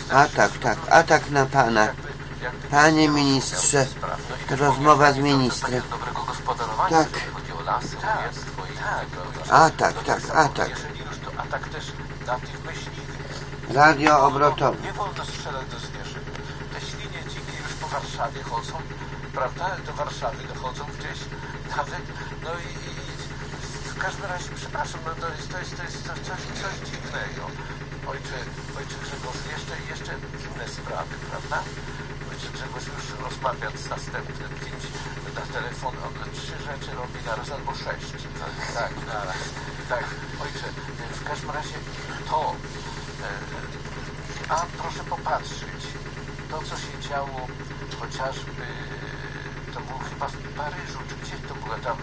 Atak na pana. Panie ministrze, rozmowa z ministrem. Tak. Atak. Jeżeli już, to atak też na tych myśliwych. Radio obrotowe. Nie wolno strzelać do zwierząt. Te świnie dzikie już po Warszawie chodzą, prawda? Do Warszawy dochodzą gdzieś nawet. No i w każdym razie, przepraszam, no to jest coś dziwnego. Ojcze Grzegorz, jeszcze inne sprawy, prawda? Ojcze Grzegorz już rozmawia z następnym kimś na telefon, on 3 rzeczy robi naraz albo 6. Tak, naraz. Tak, ojcze, w każdym razie to, a proszę popatrzeć, to co się działo chociażby, to było chyba w Paryżu, czy gdzie to była taka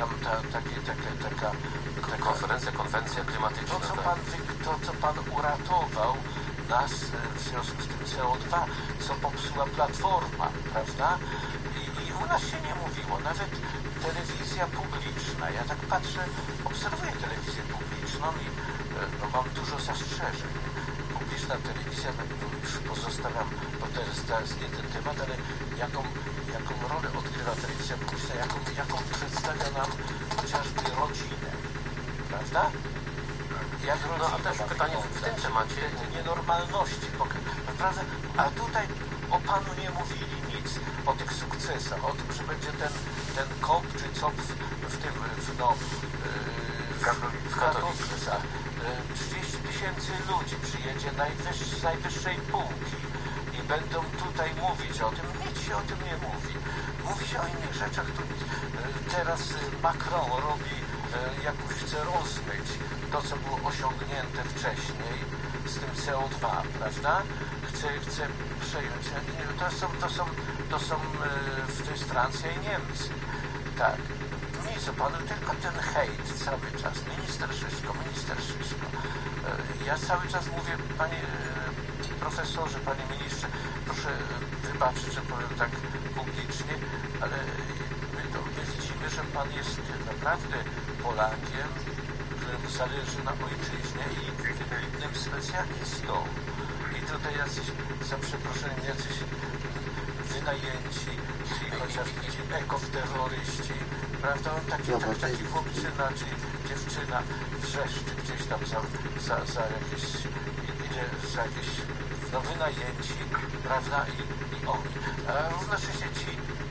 konwencja klimatyczna. To co pan uratował nas w związku z tym CO2, co popsuła Platforma, prawda? I u nas się nie mówiło, nawet telewizja publiczna. Ja tak patrzę, obserwuję telewizję publiczną i mam dużo zastrzeżeń. Publiczna telewizja, już pozostawiam, bo to jest nie ten temat, ale jaką rolę odgrywa telewizja publiczna, jaką przedstawia nam chociażby rodzinę, prawda? Jak rodzina, a też pytanie w tym temacie. Te nienormalności, naprawdę, a tutaj o panu nie mówili nic, o tych sukcesach, o tym, że będzie ten KOP czy COP w Katowicach. 30 000 ludzi przyjedzie z najwyższej półki i będą tutaj mówić o tym. Nic się o tym nie mówi. Mówi się o innych rzeczach. Teraz Macron robi, jakoś chce rozmyć to, co było osiągnięte wcześniej z tym CO2, prawda? Chce przejąć. To jest Francja i Niemcy. Tak. Nic o panu, tylko ten hejt cały czas. Minister Szyszko. Ja cały czas mówię, panie profesorze, panie ministrze, proszę wybaczyć, że powiem tak publicznie, ale my widzimy, że pan jest naprawdę Polakiem, któremu zależy na ojczyźnie i wybitnym specjalistą. I tutaj za przeproszeniem, jacyś wynajęci, czyli chociażby ci ekoterroryści, prawda? Taki chłopczyna czy dziewczyna wrzeszczy gdzieś tam za jakieś wynajęci, prawda? I oni. A równocześnie ci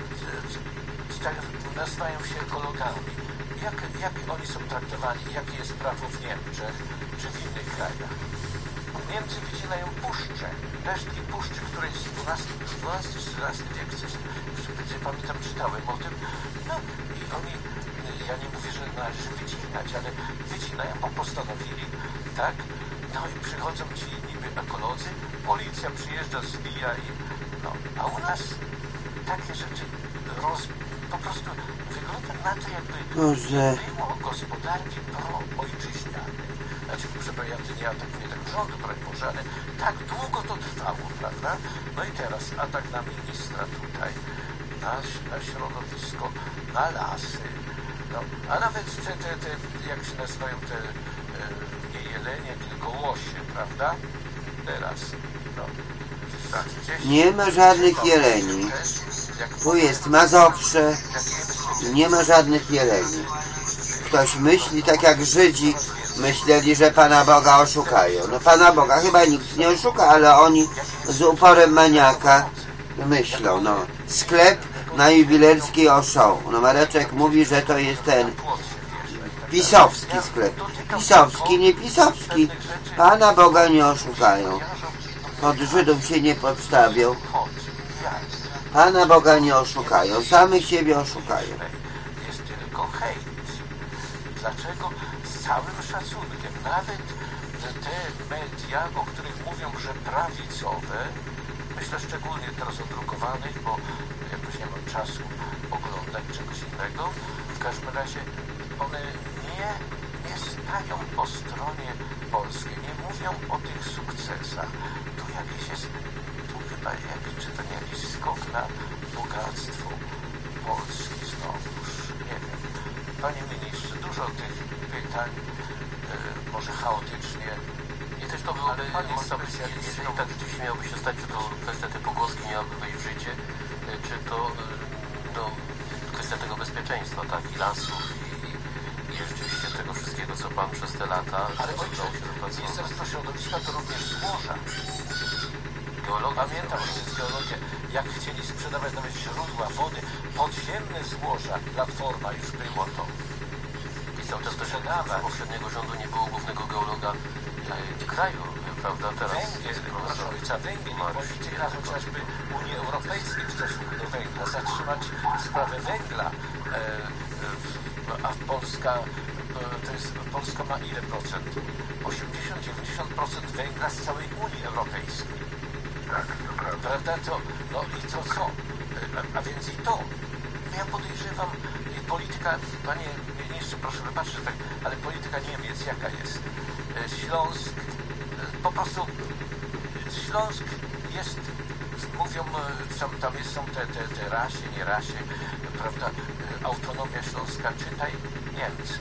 nazywają się ekologami. Jak oni są traktowani? Jakie jest prawo w Niemczech czy w innych krajach? Niemcy wycinają puszcze, resztki puszczy, które jest XII wiek, gdzie pamiętam, czytałem o tym. No i oni, ja nie mówię, że należy wycinać, ale wycinają, bo postanowili, tak? No i przychodzą ci niby ekolodzy, policja przyjeżdża, zwija i a u nas takie rzeczy po prostu wygląda na to, jakby było gospodarki pro-ojczyźnianej. Znaczy, przepraszam, ja nie atakuję tego rządu, broń Boże, ale tak długo to trwało, prawda? No i teraz atak na ministra tutaj, na środowisko, na lasy, a nawet te jak się nazywają nie jelenie, tylko łosie, prawda? Teraz, tak, nie ma żadnych jeleni. Tu jest Mazowsze, nie ma żadnych jeleni. Ktoś myśli tak jak Żydzi myśleli, że Pana Boga oszukają. No Pana Boga chyba nikt nie oszuka, ale oni z uporem maniaka myślą. Sklep na Jubilerskiej Oszą. Mareczek mówi, że to jest ten pisowski sklep. Pisowski, nie pisowski. Pana Boga nie oszukają. Pod Żydów się nie podstawią. Pana Boga nie oszukają. Samych siebie oszukają. Jest tylko hejt. Dlaczego? Z całym szacunkiem. Nawet te media, o których mówią, że prawicowe, myślę szczególnie teraz o drukowanych, bo jakoś nie mam czasu oglądać czegoś innego. W każdym razie one nie stają po stronie polskiej, nie mówią o tych sukcesach. Tu chyba jakiś skok na bogactwo Polski znowuż. Nie wiem. Panie ministrze, dużo tych pytań, może chaotycznie. I też to byłoby Jeżeli tak rzeczywiście miałoby się stać, czy to kwestia tej pogłoski miałaby wejść w życie, czy to kwestia tego bezpieczeństwa, tak, i lasów, i rzeczywiście tego wszystkiego, co Pan przez te lata udało się wypracować. Ministerstwo Środowiska to również złoża. Geologia. Pamiętam, że jest geologia. Jak chcieli sprzedawać nawet źródła wody, podziemne złoża, Platforma już było to. I cały czas też za poprzedniego rządu nie było głównego geologa kraju, prawda? Teraz Węgiel, jest proszę profesor ojca, węgiel i polityka chociażby Unii Europejskiej w stosunku do węgla, zatrzymać sprawę węgla, a Polska ma ile procent? 80-90% węgla z całej Unii Europejskiej. Tak, to prawda. Prawda? To, no i to co? A więc i to. Ja podejrzewam, polityka, panie ministrze, proszę wybaczyć, tak, ale polityka Niemiec jaka jest? Śląsk, po prostu Śląsk jest, mówią, tam są te rasie, nie rasie, prawda, autonomia śląska, czytaj Niemcy.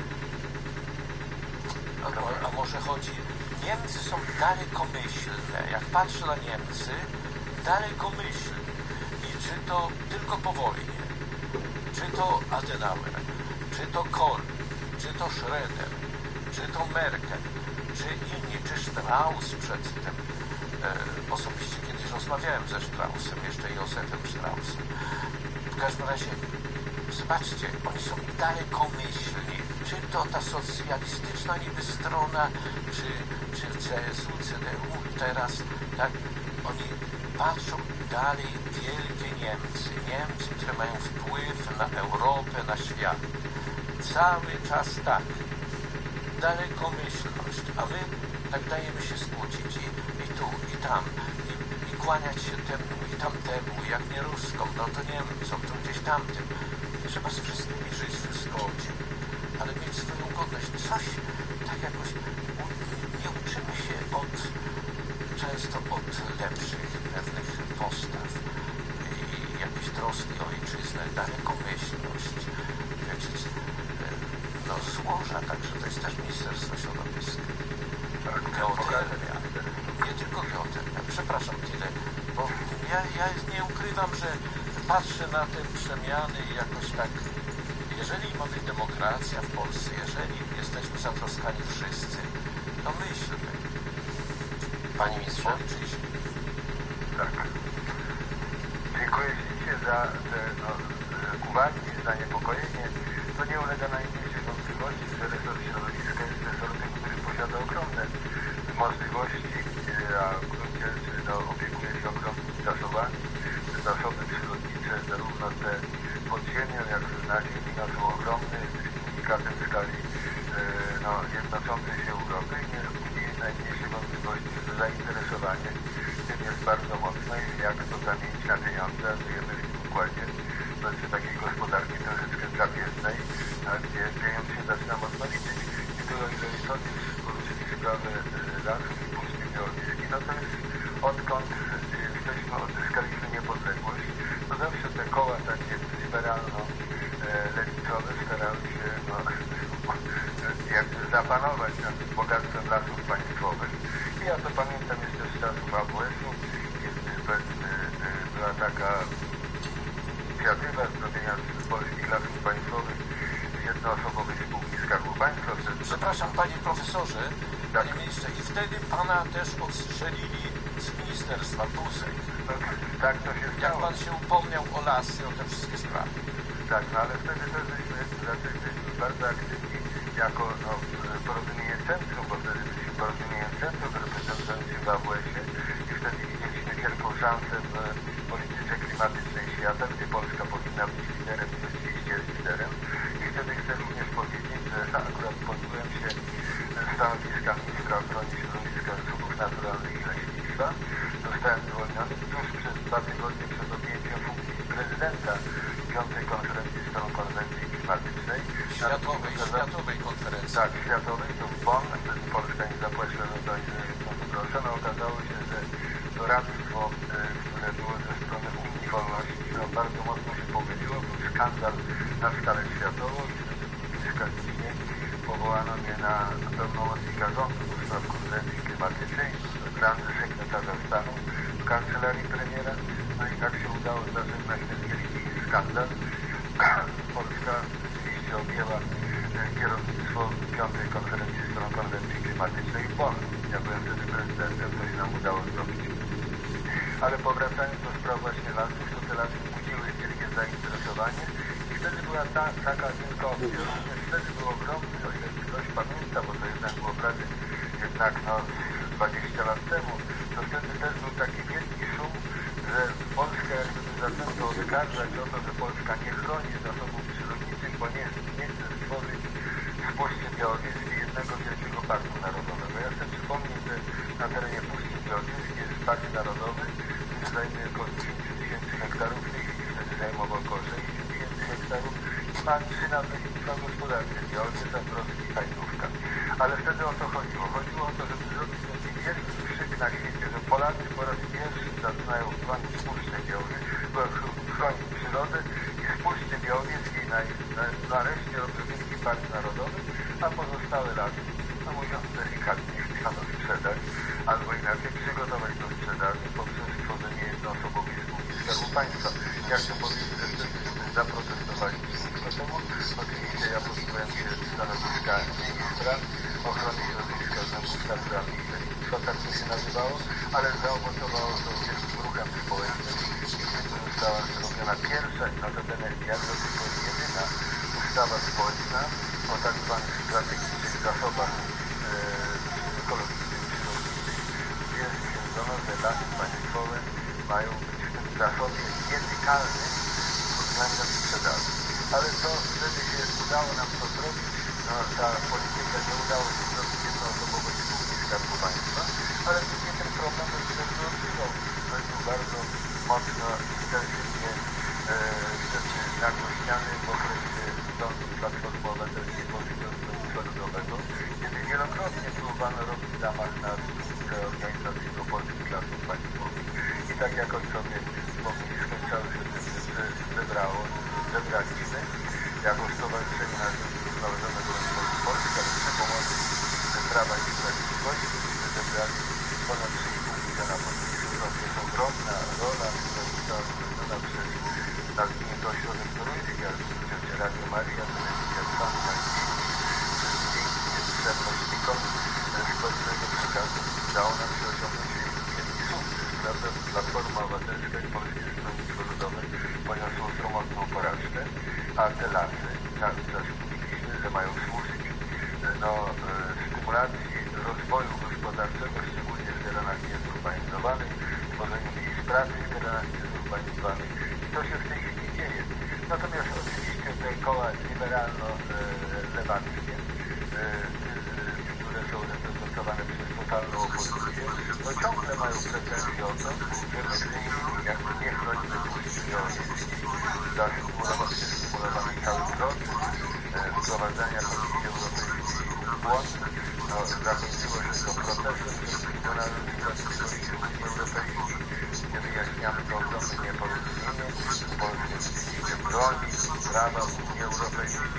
A może chodzi, Niemcy są dalekomyślne, jak patrzę na Niemcy, dalekomyślne. I czy to tylko po wojnie, czy to Adenauer, czy to Kohl, czy to Schroeder, czy to Merkel, czy inni, czy Strauss przedtem. Osobiście kiedyś rozmawiałem ze Straussem, jeszcze Józefem Straussem. W każdym razie, zobaczcie, oni są dalekomyślni. Czy to ta socjalistyczna niby strona, czy CSU, CDU teraz, tak? Oni patrzą dalej, wielkie Niemcy, które mają wpływ na Europę, na świat. Cały czas tak. Dalekomyślność, a my tak dajemy się skłócić i tu, i tam, i kłaniać się temu i tamtemu, jak nie Ruskom, no to Niemcom, to gdzieś tamtym. Trzeba z wszystkimi żyć w zgodzie, ale mieć swoją godność. Coś tak jakoś nie uczymy się często od lepszych pewnych postaw i jakiejś troski o ojczyznę, dalekomyślność, jakieś złoża, także to jest też Ministerstwo Środowiska. Geotermia, nie tylko geotermia, przepraszam tyle, bo ja nie ukrywam, że patrzę na te przemiany i jakoś tak, jeżeli mamy demokracja w Polsce, jeżeli jesteśmy zatroskani wszyscy, to myślmy. Panie ministrze? Tak. Dziękuję ślicznie za te uwagi, zaniepokojenie. To nie ulega najmniejszej wątpliwości, że resort środowiska jest resortem, który posiada ogromne możliwości, a w gruncie rzeczy opiekuje się ogromnymi zasobami. Te zasoby przyrodnicze, zarówno te pod ziemią, jak i na ziemi, są ogromne, jest unikatem w skali jednoczącej się Europy i nie budzi najmniejszej wątpliwości, że zainteresowanie tym jest bardzo mocne i jak to zamienić na pieniądze, a żyjemy w tym układzie takiej gospodarki troszeczkę trapieznej, gdzie pieniądz się zaczyna mocno liczyć. I to, jeżeli sobie poruszyli sprawę lasów i Puszczy Białowieskiej, no to jest odkąd jesteśmy, odzyskaliśmy niepodległość, to zawsze te koła takie liberalno-lewicowe starały się jakby zapanować nad bogactwem lasów państwowych. I ja to pamiętam jeszcze z czasów AWS-u, kiedy była taka inicjatywa zrobienia z polskich lasów państwowych jednoosobowej spółki Skarbu Państwa. Przepraszam, panie profesorze, panie ministrze, i wtedy pana też odstrzelili z ministerstwa, Buzek. No, tak to się stało. Jak pan się upomniał o lasy, o te wszystkie sprawy. Tak, no ale wtedy też byliśmy bardzo aktywni jako porozumienie centrum, bo wtedy byliśmy porozumieniem centrum reprezentującym w AWS-ie i wtedy widzieliśmy wielką szansę w polityce klimatycznej świata, gdzie Polska powinna być liderem i rzeczywiście jest liderem. I wtedy chcę również powiedzieć, że akurat podjąłem się stanowiska ministra ochrony środowiska, zasobów naturalnych i leśnictwa. Zostałem zwolniony tuż przez 2 tygodnie przed objęciem funkcji prezydenta 5. konferencji stron konwencji klimatycznej. Światowej konferencji. Tak, światowej, to w Bonn, wtedy Polska nie zapłaciła na to jedno grosze. No okazało się, że doradztwo, które było ze strony Unii Wolności, bardzo mocno się pomyliło, był skandal na skalę światową i wtedy w gminie powołano mnie na pełnomocnika rządu do spraw konwencji klimatycznej, ranny sekretarza stanu w kancelarii premiera. No i tak się udało zażegnać ten wielki skandal. Polska rzeczywiście objęła kierownictwo 5. konferencji stron konwencji klimatycznej w Bonn. Ja byłem wtedy prezydentem, to się nam udało zrobić. Ale powracając do spraw właśnie lasów, to te lasy budziły wielkie zainteresowanie i wtedy była taka wielka opcja. Wtedy był ogromny, o ile ktoś pamięta, bo to jednak było prawie 20 lat temu, to wtedy też był taki wielki szum, że Polska jakby zaczęto oskarżać o to, że Polska nie chroni zasobów przyrodniczych, bo nie chce stworzyć z Puszczy Białowieskiej jednego wielkiego parku narodowego. Ja chcę przypomnieć, że na terenie Puszczy Białowieskiej jest park narodowy, który zajmuje około 10 000 hektarów, w tej chwili wtedy zajmował około 6 000 hektarów i ma 3 nazwiska gospodarcze, Białowież, Zabrowski i Hajdówka. Ale wtedy o co chodziło? Chodziło o to, żeby zrobić taki wielki krzyk na świecie, że Polacy po raz pierwszy zaczynają chronić Puszczę Białowieską, chronić przyrodę i z Puszczy Białowieskiej nareszcie robią wielki park narodowy, a pozostałe lasy, no mówiąc delikatnie, chciano sprzedać, albo inaczej przygotować do sprzedaży poprzez stworzenie jednoosobowej spółki Skarbu Państwa. Ja chcę powiedzieć, że wtedy zaprotestowali przeciwko temu. Oczywiście ja posuwałem się stanowiska ministra ochrony środowiska związku naturalnych i leśnictwa, tak to się nazywało, ale zaowocowało to wielkim ruchem społecznym i wtedy została zrobiona pierwsza i notabene jak do tej pory jedyna ustawa społeczna o tak zwanych strategicznych zasobach ekologicznych, przyrodniczych, gdzie stwierdzono, że lasy państwowe mają być w tym zasobie nietykalnym pod względem sprzedaży. Ale to wtedy się udało nam to zrobić, no, ta polityka nie udało się zrobić jednoosobowej spółki Skarbu Państwa, ale nie ten problem wtedy rozwiązał. To był bardzo mocno, intensywnie nagłośniany w okresie rządu Platformy Obywatelskiej Polskiego Stronnictwa Ludowego, kiedy wielokrotnie próbowano robić zamach na strukturę organizacyjną polskich lasów państwowych. I tak jak ojcowie wspomnieli, skończyło się tym, że zebraliśmy jako Stowarzyszenie na Rzecz Zrównoważonego Rozwoju Polski, ale przy pomocy Prawa i Sprawiedliwości, myśmy zebrali ponad 3,5 miliona podpisów. To jest ogromna rola, która została wykonana przez nazwijmy to ośrodek toruński, ale przecież Radio Maria, Telewizja Trwam, dzięki przewodnikom społecznego przekazu udało nam się osiągnąć wielki sukces. Prawda, Platforma Obywatelska i Polskie Stronnictwo Ludowe poniosło sromotną porażkę, a te lasy zastąpiliśmy, że mają służyć stymulacji rozwoju gospodarczego, szczególnie w terenach niezurbanizowanych, tworzeniu miejsc pracy w terenach niezurbanizowanych i to się w tej chwili dzieje. Natomiast oczywiście te koła liberalno-lewackie, które są reprezentowane przez totalną opozycję, no ciągle mają pretensje o to, że my w tej chwili jakby nie chronimy Puszczy Białowieskiej, stymulowany cały proces wprowadzania Komisji Europejskiej w błąd. No, zakończyło się to protestem przed Trybunałem Sprawiedliwości Unii Europejskiej, gdzie wyjaśniamy to ogromne nieporozumienie. Polska rzeczywiście broni prawa Unii Europejskiej,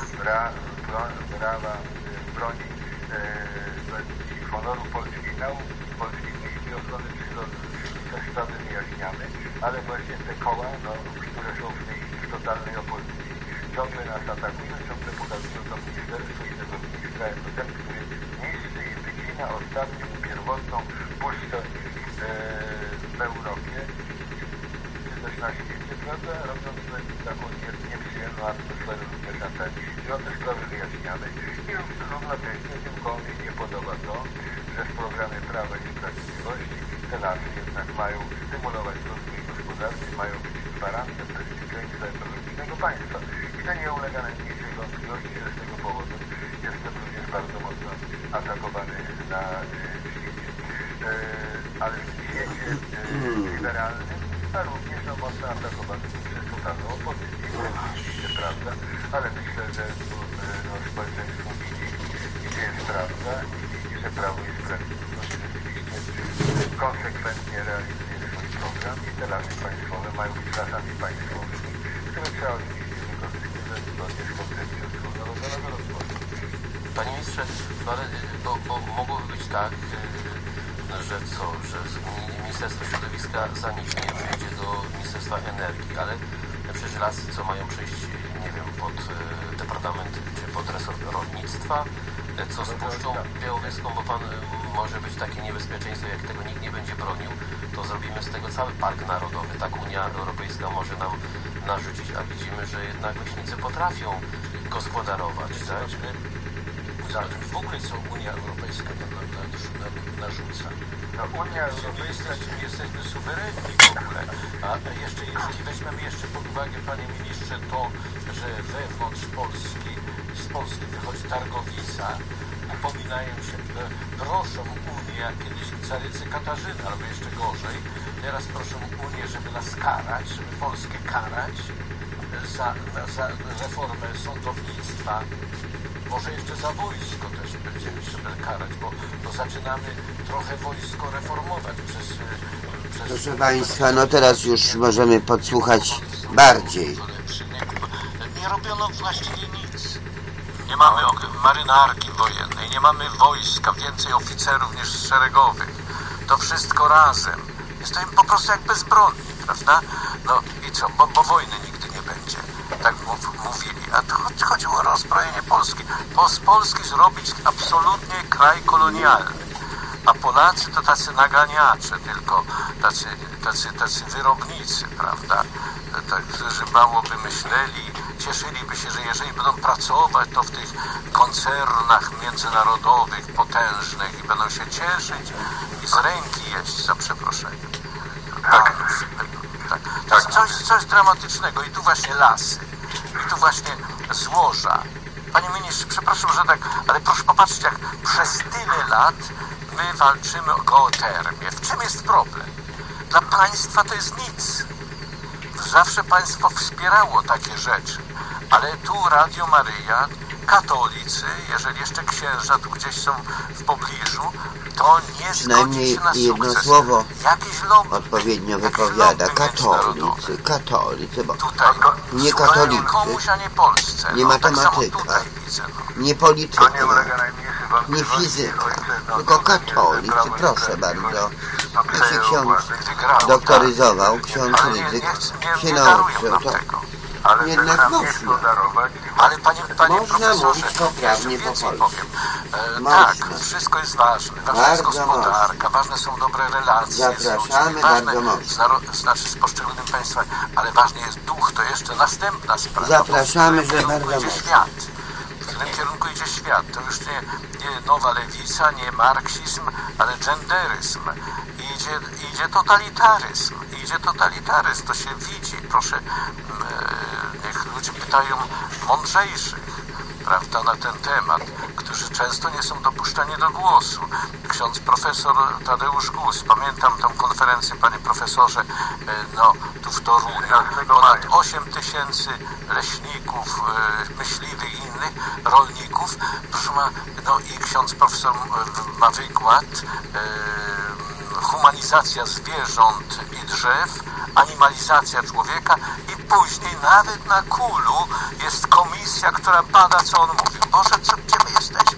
broni honoru polskiej nauki, polskiej myśli ochrony przyrody. Te sprawy wyjaśniamy, ale właśnie te koła, które są w tej totalnej opozycji, ciągle nas atakują, ciągle pokazują to ministerstwo i tego ministra jako ten, który niszczy i wycina ostatnią, pierwotną puszczę w Europie, czy też na świecie, prawda, robiąc taką nieprzyjemną atmosferę również na ten. I o te sprawy wyjaśniamy. I równocześnie tym komu się nie podoba to, że w programie Prawa i Sprawiedliwości te lasy jednak mają stymulować rozwój gospodarczy, mają być gwarantem bezpieczeństwa ekologicznego państwa. I to nie ulega najmniejszej wątpliwości, że z tego powodu jestem również bardzo mocno atakowany na świecie. Ale w świecie liberalnym, a również mocno atakowany przez totalną opozycję. To jest oczywiście prawda, ale myślę, że społeczeństwo widzi, gdzie jest prawda i widzi, że Prawo i Sprawiedliwość rzeczywiście konsekwentnie realizuje swój program i te lasy państwowe mają być lasami państwowymi, które trzeba oczywiście wykorzystywać zgodnie z koncepcją wspólnotową No ale bo mogłoby być tak, że Ministerstwo Środowiska zaniknie, przejdzie do Ministerstwa Energii, ale przecież lasy co mają przejść, nie wiem, pod Departament czy pod resort rolnictwa, co z Puszczą Białowieską, bo pan może być takie niebezpieczeństwo, jak tego nikt nie będzie bronił, to zrobimy z tego cały park narodowy. Tak Unia Europejska może nam narzucić, a widzimy, że jednak leśnicy potrafią gospodarować, tak? W ogóle co Unia Europejska narzuca. Unia Europejska, jesteśmy suwerenni w ogóle. A jeszcze, jeżeli weźmiemy jeszcze pod uwagę, panie ministrze, to, że wewnątrz Polski, z Polski wychodzi targowica, upominają się, proszą Unię, jak kiedyś carycy Katarzyny, albo jeszcze gorzej, teraz proszą Unię, żeby nas karać, żeby Polskę karać za reformę sądownictwa. Może jeszcze za wojsko też będziemy się karać, bo zaczynamy trochę wojsko reformować przez... Proszę Państwa, no teraz już możemy podsłuchać bardziej. Nie robiono właściwie nic. Nie mamy marynarki wojennej, nie mamy wojska, więcej oficerów niż szeregowych. To wszystko razem. Jesteśmy po prostu jak bezbronni, prawda? No i co, bo wojny nigdy nie będzie. Tak mówili. A to chodziło o rozbrojenie Polski. Z Polski zrobić absolutnie kraj kolonialny. A Polacy to tacy naganiacze, tylko tacy wyrobnicy, prawda? Którzy mało by myśleli, cieszyliby się, że jeżeli będą pracować, to w tych koncernach międzynarodowych, potężnych i będą się cieszyć i z ręki jeść, za przeproszeniem. Tak. To jest coś dramatycznego i tu właśnie lasy, i tu właśnie złoża. Panie ministrze, przepraszam, że tak, ale proszę popatrzeć, jak przez tyle lat my walczymy o geotermię. W czym jest problem? Dla państwa to jest nic. Zawsze państwo wspierało takie rzeczy, ale tu Radio Maryja, katolicy, jeżeli jeszcze księża tu gdzieś są w pobliżu, to nie przynajmniej zgodzi się na jedno sukces. słowo lobby, odpowiednio wypowiada. Katolicy, bo nie katolicy, komuś, a nie Polsce. nie matematyka, nie polityka, nie fizyka, tylko katolicy, proszę bardzo. Jak się ksiądz doktoryzował, ksiądz Rydzyk się nauczył, to jednak można. Ale panie można mówić profesorze, poprawnie po więcej polsku. powiem. Można. Tak, wszystko jest ważne. Ważna jest gospodarka, ważne są dobre relacje Zapraszamy ważne, bardzo mocno. Znaczy z poszczególnymi państwami, ale ważny jest duch, to jeszcze następna sprawa. Zapraszamy, że bardzo mocno. W którym kierunku idzie świat. To już nie nowa lewica, nie marksizm, ale genderyzm. Idzie totalitaryzm. To się widzi. Proszę, niech ludzie pytają mądrzejszych, prawda, na ten temat, którzy często nie są dopuszczani do głosu. Ksiądz profesor Tadeusz Gus, pamiętam tą konferencję, panie profesorze, tu w Toruniu, ponad 8 000 leśników, myśliwych i innych rolników, proszę i ksiądz profesor ma wykład humanizacja zwierząt i drzew, animalizacja człowieka i później nawet na Kulu jest komisja, która bada, co on mówi. Boże, gdzie my jesteśmy?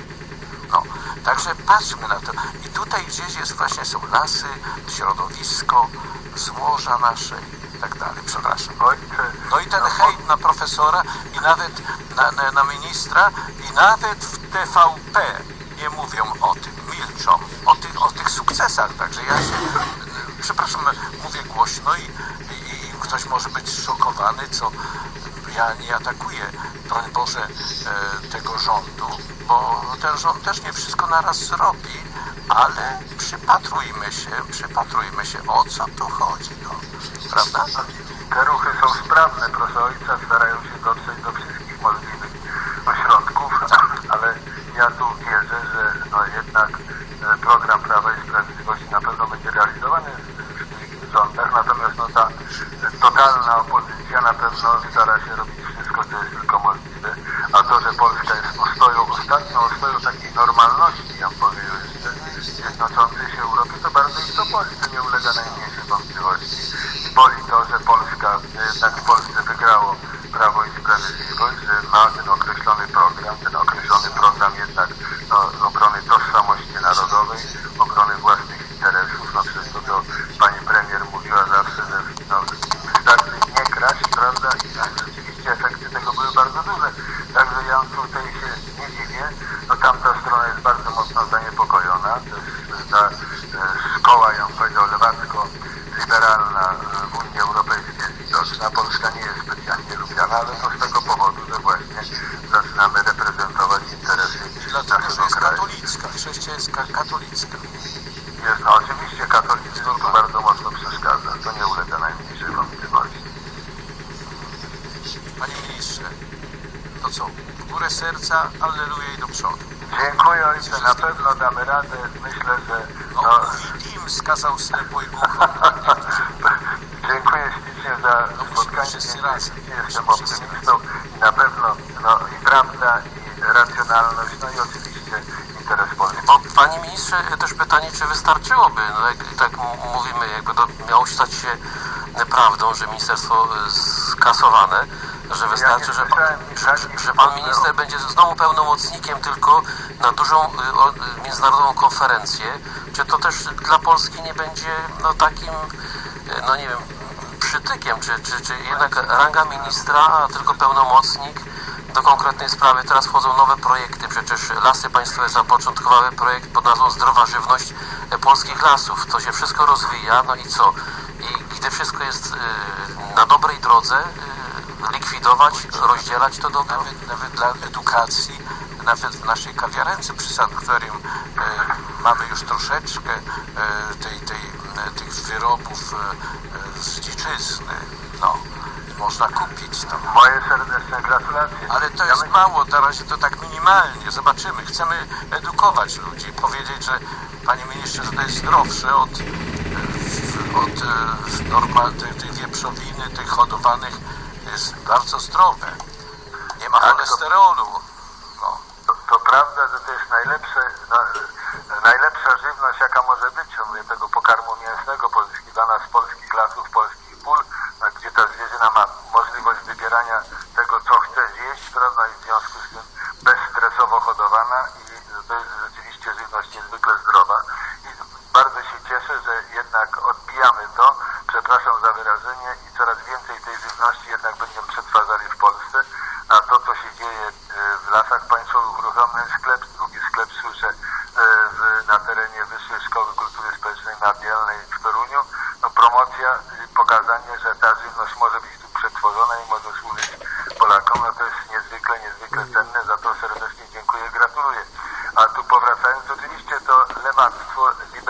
Także patrzmy na to. I tutaj gdzieś są lasy, środowisko, złoża nasze i tak dalej. Przepraszam. No i ten hejt na profesora i nawet na ministra i nawet w TVP nie mówią o tym, milczą, o tych sukcesach. Także ja się, przepraszam, mówię głośno i ktoś może być szokowany, co ja nie atakuję, broń Boże, tego rządu, bo ten rząd też nie wszystko naraz zrobi, ale przypatrujmy się, o co tu chodzi, prawda? Te ruchy są sprawne, proszę ojca, starają się dotrzeć do wszystkich możliwych ośrodków, ale ja tu wierzę, że jednak program Prawa i Sprawiedliwości na pewno będzie realizowany w tych rządach, natomiast ta totalna opozycja na pewno stara się robić wszystko, co jest tylko możliwe, a to, że Polska jest ostatnią ostoją takiej normalności, ja powiem jeszcze, jednoczącej się Europie, to bardzo ich to boli, to nie ulega najmniejszej wątpliwości. Boli to, że Polska, jednak w Polsce wygrało Prawo i Sprawiedliwość, że ma ten określony program jednak to pani premier mówiła zawsze, że no, wystarczy nie kraść, prawda, i rzeczywiście efekty tego były bardzo duże. Także ja tutaj się nie dziwię, no tamta strona jest bardzo mocno zaniepokojona, ta szkoła, ją powiedział, lewacko-liberalna w Unii Europejskiej jest widoczna. Polska nie jest specjalnie lubiana, ale to z tego powodu, że właśnie zaczynamy reprezentować interesy naszego kraju. Katolicka, chrześcijańska katolicka. Jest, no oczywiście katolicyzm to bardzo mocno przeszkadza, to nie ulega najmniejszej wątpliwości. Panie ministrze, to co? W górę serca, alleluja i do przodu. Dziękuję ojcze, na pewno damy radę, myślę, że... No, im skazał ślepo i głucho. Dziękuję ślicznie za spotkanie, jestem optymistą i na pewno no, i prawda, i racjonalność, no i oczywiście interes polski. Bo panie ministrze, też pytanie, czy wystarczyłoby, no jak tak mówimy, jakby to miało stać się prawdą, że ministerstwo skasowane, że wystarczy, że pan minister będzie znowu pełnomocnikiem tylko na dużą międzynarodową konferencję, czy to też dla Polski nie będzie no takim, no nie wiem, przytykiem, czy jednak ranga ministra, a tylko pełnomocnik do konkretnej sprawy. Teraz wchodzą nowe projekty, przecież Lasy Państwowe zapoczątkowały projekt pod nazwą Zdrowa Żywność Polskich Lasów. To się wszystko rozwija, no i co? I gdy wszystko jest na dobrej drodze, likwidować, rozdzielać to dobro? Nawet dla edukacji, nawet w naszej kawiarence przy sanktuarium mamy już troszeczkę tych wyrobów z dziczyzny. No, można kupić tam. Moje serdeczne gratulacje. Ale to jest mało, na razie to tak minimalnie. Zobaczymy. Chcemy edukować ludzi, powiedzieć, że panie ministrze, że to jest zdrowsze od tych wieprzowiny, tych hodowanych, jest bardzo zdrowe. Nie ma cholesterolu. No. To prawda, że to jest najlepsza żywność, jaka może być. Mówię, tego pokarmu mięsnego pozyskiwana z polskich lasów, polskich pól, gdzie ta zwierzyna ma możliwość wybierania tego, co chce zjeść, prawda, i w związku z tym bezstresowo hodowana i to jest rzeczywiście żywność niezwykle zdrowa. I bardzo się cieszę, że jednak odbijamy to, przepraszam za wyrażenie, i coraz więcej tej żywności jednak będziemy przetwarzali w Polsce, a to, co się dzieje w Lasach Państwowych, uruchomiony sklep, drugi sklep słyszę na terenie Wyższej Szkoły Kultury Społecznej na Bielnej w Toruniu, no promocja, pokazanie, że ta żywność może być tu przetworzona i może służyć Polakom, no to jest niezwykle cenne, za to serdecznie dziękuję i gratuluję. A tu powracając, oczywiście to lewactwo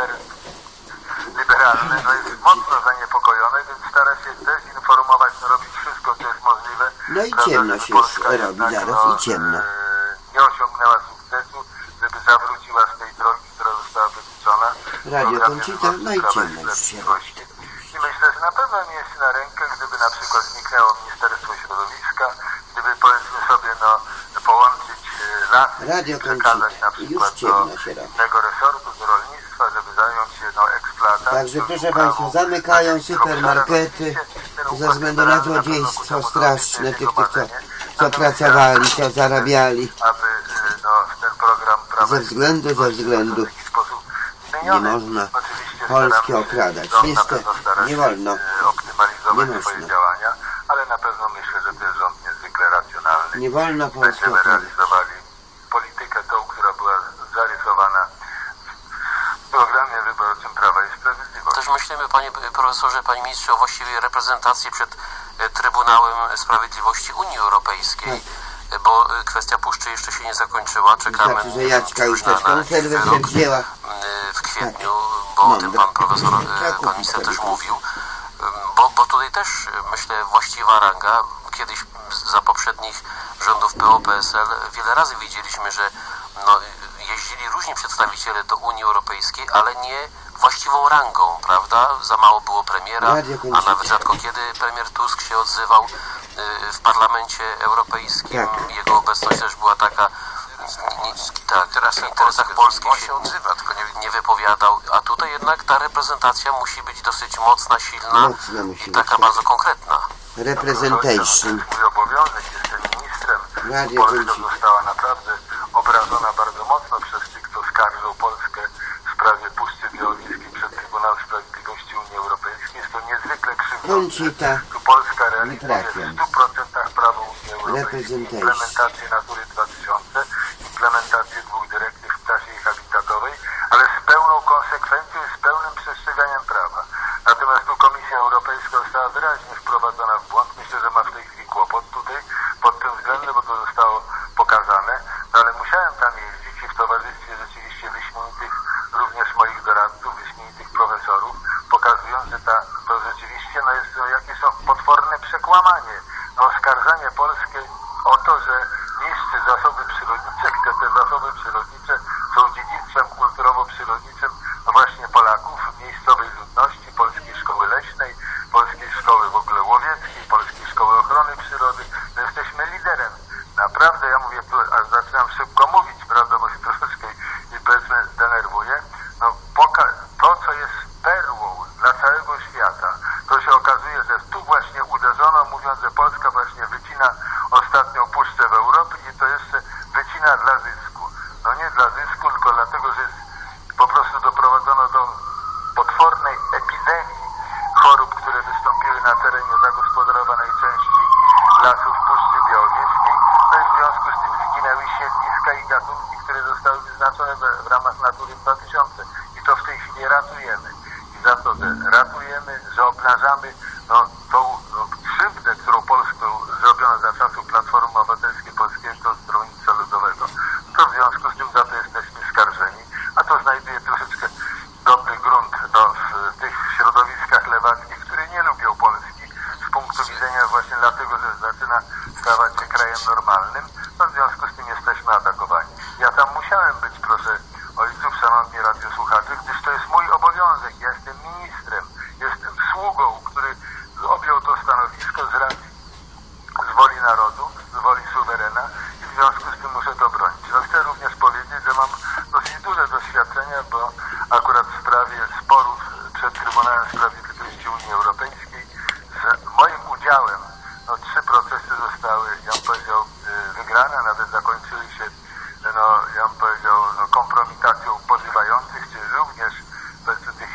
liberalne no jest mocno zaniepokojone, więc stara się dezinformować, no robić wszystko, co jest możliwe. No i ciemno się już robi zaraz, i ciemno. Nie osiągnęła sukcesu, żeby zawróciła z tej drogi, która została wytyczona. Radio Koncita, no i ciemno już się robi. I myślę, że na pewno mi jest na rękę, gdyby na przykład zniknęło Ministerstwo Środowiska, gdyby powiedzmy sobie, no, połączyć lasy, Radio przekazać na przykład do innego resortu, do rolnictwa, żeby zająć się no, eksploatacją. Także proszę Państwa, zamykają supermarkety ze względu na złodziejstwo straszne tych co pracowali, co zarabiali. Aby no, ten program Ze względu w jakiś sposób zmieniony. nie można Polski okradać. Niestety, nie wolno. Optymalizować swoje działania, ale na pewno myślę, że to jest rząd niezwykle racjonalny. Nie wolno Polski Będziemy okradać. realizowali politykę tą, która była zarysowana w programie wyborczym Prawa i Sprawiedliwości. Też myślimy, panie profesorze, panie ministrze, o właściwej reprezentacji przed Trybunałem Sprawiedliwości Unii Europejskiej, bo kwestia puszczy jeszcze się nie zakończyła. Czekamy Znaczy, że Jaćka już też na konserwę wyrok wzięła. w kwietniu, bo o tym pan profesor, pan minister też mówił. Bo tutaj też, myślę, właściwa ranga. Kiedyś za poprzednich rządów PO-PSL wiele razy widzieliśmy, że no, jeździli różni przedstawiciele do Unii Europejskiej, ale nie właściwą rangą, prawda? Za mało było premiera, a nawet rzadko kiedy premier Tusk się odzywał w Parlamencie Europejskim. Tak. Jego obecność też była taka, teraz w interesach Polski się odzywa, tylko nie wypowiadał, a tutaj jednak ta reprezentacja musi być dosyć mocna, silna i taka bardzo konkretna. Representation. Mój obowiązek, jestem ministrem. Radio Polska Koncita. została naprawdę obrażona bardzo mocno przez tych, co skarżą Polskę w sprawie Puszczy Białowieskiej przed Trybunał Sprawiedliwości Conchita Tu Polska realizuje Wytrakiem. w 100% prawo Unii Europejskiej, Representation. implementację Natury 2000, implementację 2 dyrektyw w czasie ich habitatowej, ale z pełną konsekwencją i z pełnym przestrzeganiem prawa. Natomiast tu Komisja Europejska została wyraźnie wprowadzona w błąd. Myślę, że ma w tej chwili kłopot tutaj pod tym względem, bo to zostało pokazane, no ale musiałem tam jeździć i w towarzystwie rzeczywiście wyśmienitych, również moich doradców, wyśmienitych profesorów, pokazując, że to rzeczywiście jest jakieś potworne przekłamanie. Oskarżanie Polskę o to, że niszczy zasoby przyrodnicze, gdzie te zasoby przyrodnicze są dziedzictwem kulturowo-przyrodniczym właśnie Polaków, miejscowej ludności, polskiej szkoły leśnej, polskiej szkoły w ogóle łowieckiej, polskiej szkoły ochrony przyrody. No jesteśmy liderem. Naprawdę, ja mówię, zaczynam szybko mówić, prawda, bo się troszeczkę powiedzmy denerwuję. No, to, co jest perłą dla całego świata, to się okazuje, że tu właśnie uderzono, mówiąc, że Polska właśnie wycina ostatnią puszczę w Europie i to jeszcze wycina dla zysku. No nie dla zysku, tylko dlatego, że po prostu doprowadzono do potwornej epidemii chorób, które wystąpiły na terenie zagospodarowanej części lasów Puszczy Białowieskiej. No i w związku z tym zginęły siedliska i gatunki, które zostały wyznaczone w ramach Natury 2000. I to w tej chwili ratujemy. I za to, że ratujemy, że obnażamy tą krzywdę, którą Polską zrobiono za czasów Platformy Obywatelskiej Polskiego Stronnictwa Ludowego, to w związku z tym za to jesteśmy skarżeni. A to znajduje troszeczkę dobry grunt w tych środowiskach lewackich, które nie lubią Polski z punktu widzenia właśnie dlatego, że zaczyna stawać się krajem normalnym, to w związku z tym jesteśmy atakowani. Ja tam musiałem być, proszę ojców, szanowni radiosłuchacze, gdyż to jest mój obowiązek. Ja jestem ministrem, jestem sługą, który objął to stanowisko z woli narodu, z woli suwerena i w związku z tym muszę to bronić. No chcę również powiedzieć, że mam dosyć duże doświadczenia, bo akurat w sprawie sporów przed Trybunałem Sprawiedliwości Unii Europejskiej z moim udziałem 3 procesy zostały, ja bym powiedział, wygrane, a nawet zakończyły się, ja bym powiedział, kompromitacją pozywających, czyli również tych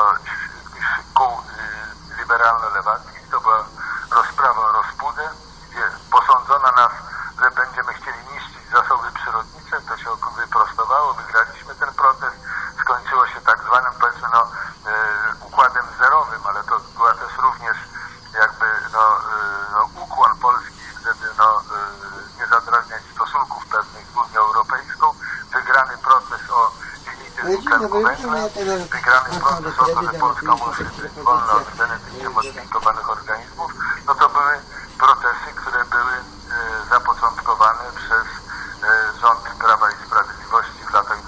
kół liberalno-lewackich. To była rozprawa o Rospudę, gdzie posądzono nas, że będziemy chcieli niszczyć zasoby przyrodnicze. To się wyprostowało, wygraliśmy ten proces. Skończyło się tak zwanym, powiedzmy, układem zerowym, ale to była też również jakby ukłon Polski, żeby nie zadrażniać stosunków pewnych z Unią Europejską. Wygrany proces o dwutlenku węgla, wygrany proces o to, że Polska musi być wolna od genetycznie modyfikowanych organizmów. No to były procesy, które były zapoczątkowane przez rząd Prawa i Sprawiedliwości w latach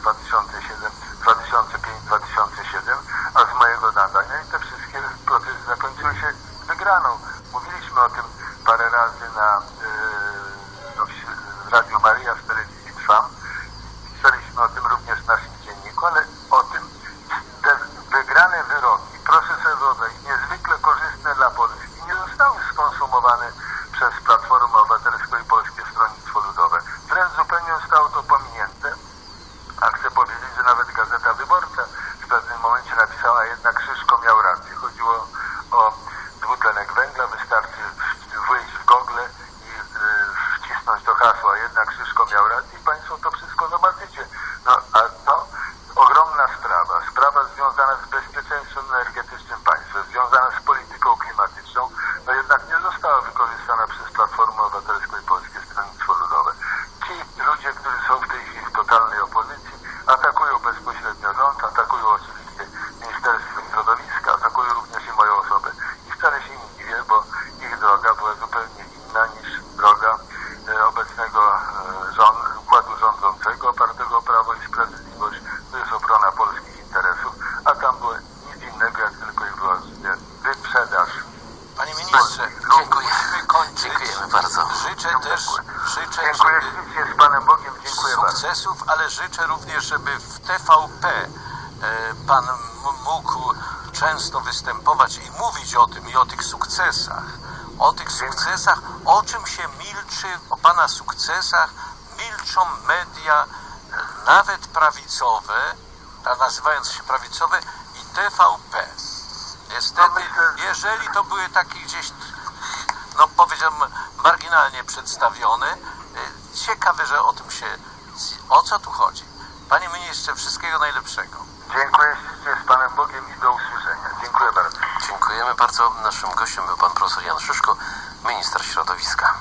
2005-2007, a z mojego nadania i te wszystkie procesy zakończyły się wygraną. Mówiliśmy o tym parę razy w Radiu Maryja, w telewizji Trwam. Pisaliśmy o tym również w naszym dzienniku, ale o tym te wygrane wyroki, proszę sobie wyobrazić, niezwykle korzystne dla Polski, nie zostały skonsumowane przez Platformę Obywatelską i Polskie Stronnictwo Ludowe. Wręcz zupełnie zostało to pominięte, a chcę powiedzieć, że nawet Gazeta Wyborcza w pewnym momencie napisała, jednak Szyszko miał rację. Chodziło o dwutlenek węgla, wystarczy wyjść w Google i wcisnąć to hasło, a jednak Szyszko miał rację i Państwo to wszystko zobaczycie. A to ogromna sprawa związana z bezpieczeństwem energetycznym państwa, związana z polityką klimatyczną, jednak nie została wykorzystana przez Platformę Obywatelską i Polskie Stronnictwo Ludowe. Ci ludzie, którzy są w tej chwili w totalnej opozycji, atakują bezpośrednio rząd, atakują oczywiście Ministerstwo Środowiska, atakują również i moją osobę. I wcale się nie dziwię, bo ich droga była zupełnie inna niż droga obecnego układu rządzącego, opartego o Prawo i Sprawiedliwość. To jest obrona polskich interesów, a tam było nic innego, jak tylko i wyłącznie wyprzedaż. Panie ministrze, musimy kończyć. Dziękujemy bardzo. Życzę, Dziękuję ślicznie, z Panem Bogiem, dziękuję sukcesów, ale życzę również, żeby w TVP Pan mógł często występować i mówić o tym i o tych sukcesach. O tych sukcesach, o czym się milczy, o Pana sukcesach milczą media, nawet prawicowe, nazywając się prawicowe, i TVP. Niestety, jeżeli to były takie gdzieś, no powiedziałbym, marginalnie przedstawione, ciekawe, że o tym o co tu chodzi. Panie ministrze, wszystkiego najlepszego. Dziękuję ślicznie, z Panem Bogiem i do usłyszenia. Dziękuję bardzo. Dziękujemy bardzo. Naszym gościem był pan profesor Jan Szyszko, minister środowiska.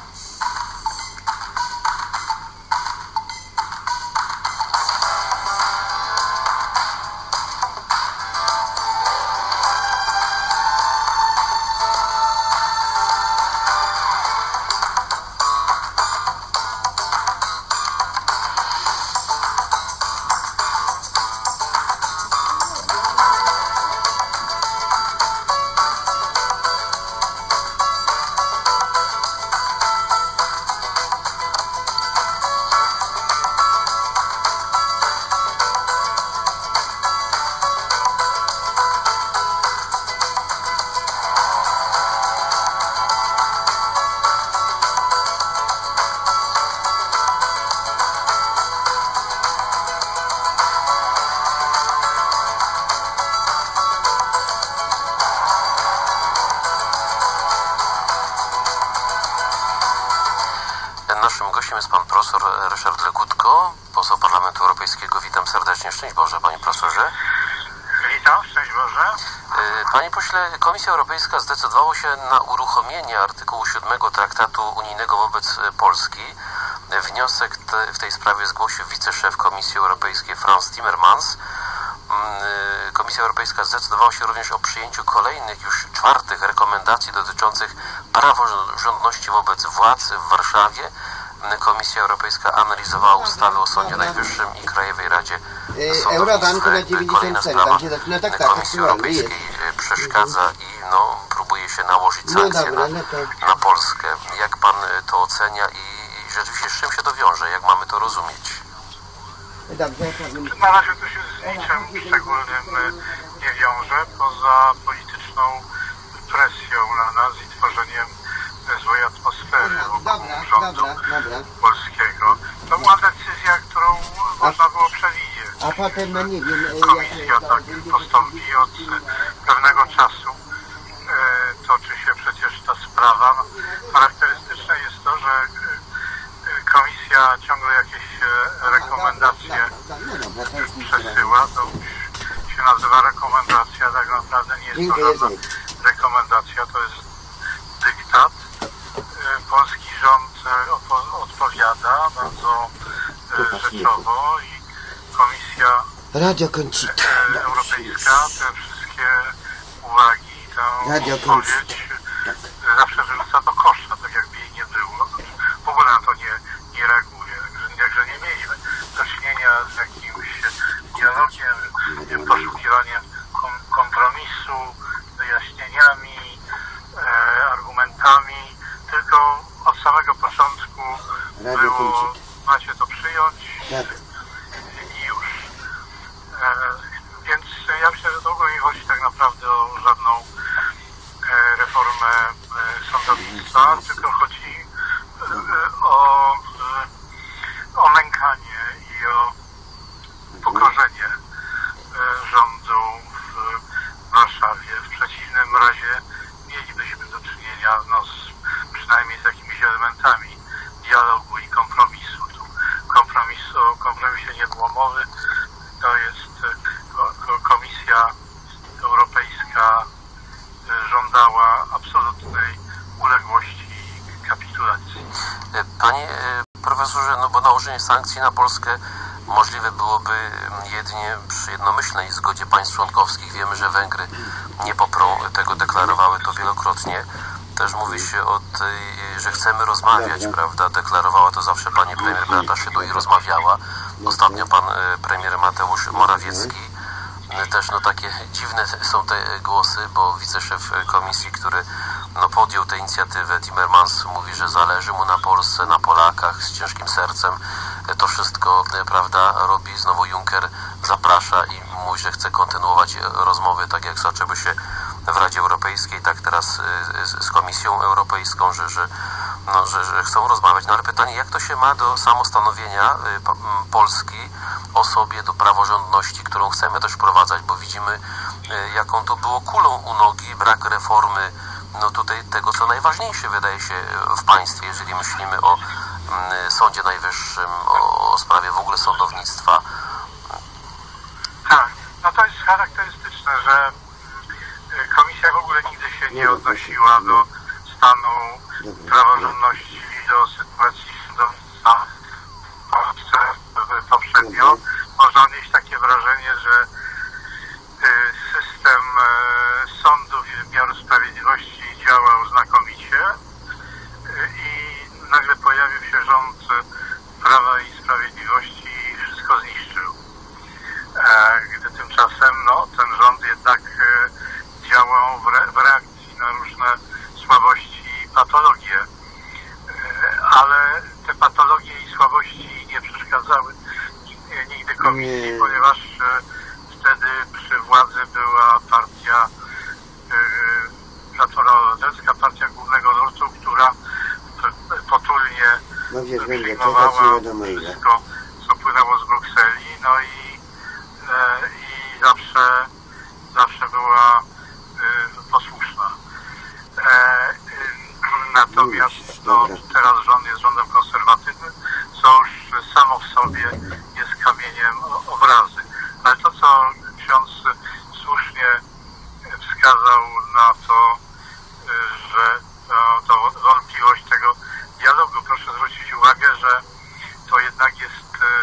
Naszym gościem jest pan profesor Ryszard Legutko, poseł Parlamentu Europejskiego. Witam serdecznie. Szczęść Boże, panie profesorze. Witam, szczęść Boże. Panie pośle, Komisja Europejska zdecydowała się na uruchomienie artykułu 7 Traktatu Unijnego wobec Polski. Wniosek w tej sprawie zgłosił wiceszef Komisji Europejskiej Frans Timmermans. Komisja Europejska zdecydowała się również o przyjęciu kolejnych, już 4. rekomendacji dotyczących praworządności wobec władz w Warszawie. Komisja Europejska analizowała ustawy o Sądzie Najwyższym i Krajowej Radzie Sądownictwa. Kolejna sprawa Komisji Europejskiej przeszkadza i próbuje się nałożyć sankcje na Polskę. Jak pan to ocenia i rzeczywiście z czym się to wiąże? Jak mamy to rozumieć? Na razie to się z niczym szczególnym nie wiąże, poza polityczną presją na nas i tworzeniem złej atmosfery wokół rządu polskiego. To była decyzja, którą można było przewidzieć. A potem, no nie wiem, Komisja tak postąpi od pewnego czasu. Toczy się przecież ta sprawa. Charakterystyczne jest to, że Komisja ciągle jakieś rekomendacje przesyła. To już się nazywa rekomendacja, tak naprawdę nie jest to żadna rekomendacja, to jest dyktat. Polski rząd odpowiada bardzo rzeczowo i Komisja Europejska te wszystkie uwagi, tę odpowiedź zawsze wyrzuca do kosza, tak jakby jej nie było. W ogóle na to nie reaguje. Także nie mieliśmy do czynienia z jakimś dialogiem, poszukiwaniem kompromisu, wyjaśnieniami, argumentami, tylko od samego początku było, macie to przyjąć i już. Więc ja myślę, że długo nie chodzi tak naprawdę o żadną reformę sądownictwa, tylko chodzi o nękanie i o pokorzenie rządu w Warszawie. W przeciwnym razie mielibyśmy do czynienia przynajmniej z jakimiś elementami dialogu i kompromisu. Tu o kompromisie nie było mowy. To jest Komisja Europejska żądała absolutnej uległości i kapitulacji. Panie profesorze, bo nałożenie sankcji na Polskę możliwe byłoby jedynie przy jednomyślnej zgodzie państw członkowskich. Wiemy, że Węgry nie poprą tego, deklarowały to wielokrotnie. Też mówi się o tej, że chcemy rozmawiać, prawda? Deklarowała to zawsze pani premier Beata Szydło i rozmawiała. Ostatnio pan premier Mateusz Morawiecki. Też takie dziwne są te głosy, bo wiceszef komisji, który podjął tę inicjatywę, Timmermans, mówi, że zależy mu na Polsce, na Polakach, z ciężkim sercem. To wszystko, prawda, robi. Znowu Juncker zaprasza i mówi, że chce kontynuować rozmowy, tak jak zaczęły się w Radzie Europejskiej, tak teraz z Komisją Europejską, że chcą rozmawiać. Ale pytanie, jak to się ma do samostanowienia Polski o sobie, do praworządności, którą chcemy też wprowadzać, bo widzimy jaką to było kulą u nogi, brak reformy, no tutaj tego, co najważniejsze wydaje się w państwie, jeżeli myślimy o Sądzie Najwyższym, o sprawie w ogóle sądownictwa. Tak, no to jest charakterystyczne, że komisja w ogóle nigdy się nie odnosiła do stanu praworządności i do sytuacji sądownictwa w Polsce poprzednio. Można odnieść takie wrażenie, że system sądów i wymiaru sprawiedliwości działał znakomicie i nagle pojawił się rząd Prawa i Sprawiedliwości i wszystko zniszczył. Gdy tymczasem ten rząd jednak działał w reakcji na różne słabości i patologie, ale te patologie i słabości nie przeszkadzały nigdy komisji, ponieważ wtedy przy władzy była partia Platforma Obywatelska, partia Głównego Nurtu, która potulnie przyjmowała wszystko, co płynęło z Brukseli, no i zawsze była posłuszna. Natomiast teraz rząd jest rządem konserwatywnym, co już samo w sobie jest kamieniem obrazy. Ale to, co ksiądz słusznie wskazał na to, że to wątpliwość tego dialogu, proszę zwrócić uwagę, że to jednak jest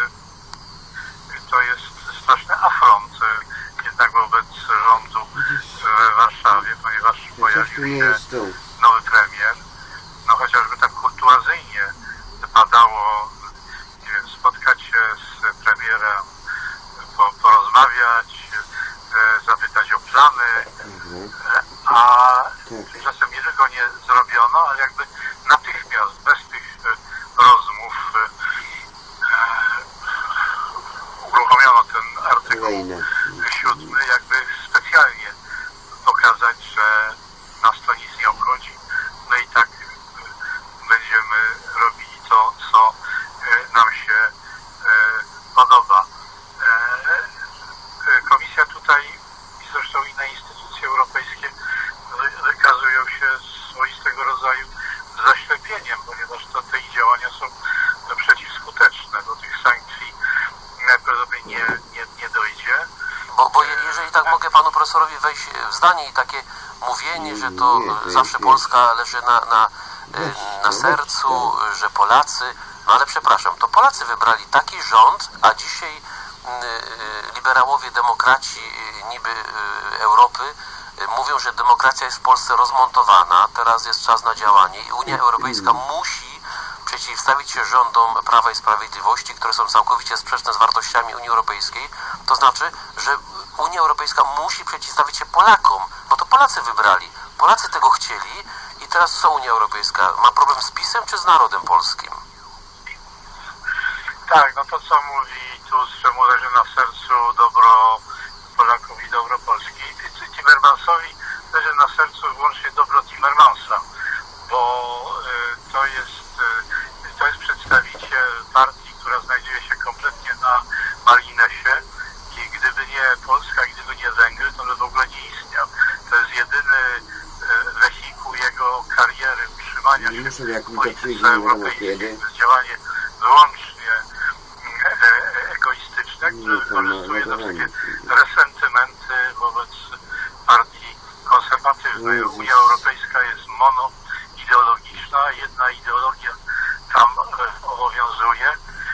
straszny afront jednak wobec rządu w Warszawie, ponieważ pojawił się nowy premier. No chociażby tak kurtuazyjnie wypadało, nie wiem, spotkać się z premierem, porozmawiać, zapytać o plany, a tymczasem nie tylko nie zrobiono, ale jakby natychmiast, bez tych rozmów uruchomiono ten artykuł 7, jakby specjalnie pokazać, że nas to nic nie obchodzi. No i tak będziemy robili to, co nam się podoba. Komisja tutaj i zresztą inne instytucje europejskie wykazują się swoistego rodzaju zaślepieniem, ponieważ te ich działania są przeciwskuteczne. Do tych sankcji najprawdopodobniej nie dojdzie. Bo jeżeli tak mogę panu profesorowi wejść w zdanie i takie mówienie, że to zawsze Polska leży na sercu, że Polacy, no ale przepraszam, to Polacy wybrali taki rząd, a dzisiaj liberałowie, demokraci niby Europy mówią, że demokracja jest w Polsce rozmontowana, teraz jest czas na działanie i Unia Europejska musi przeciwstawić się rządom Prawa i Sprawiedliwości, które są całkowicie sprzeczne z wartościami Unii Europejskiej. To znaczy, że Unia Europejska musi przeciwstawić się Polakom, bo to Polacy wybrali. Polacy tego chcieli i teraz co Unia Europejska? Ma problem z PiS-em czy z narodem polskim? Tak, no to co mówi Tusk, że mu leży na sercu dobro Polaków i dobro Polski. Timmermansowi leży na sercu wyłącznie dobro Timmermansa, bo to jest przedstawiciel partii, która znajduje się kompletnie na marginesie i gdyby nie Polska, gdyby nie Węgry, to by w ogóle nie istniał. To jest jedyny wehikuł jego kariery utrzymania się w polityce europejskiej. To jest działanie wyłącznie egoistyczne, które wykorzystuje do takie resentymenty wobec partii konserwatywnej. Unia Europejska jest monoideologiczna, jedna ideologia tam obowiązuje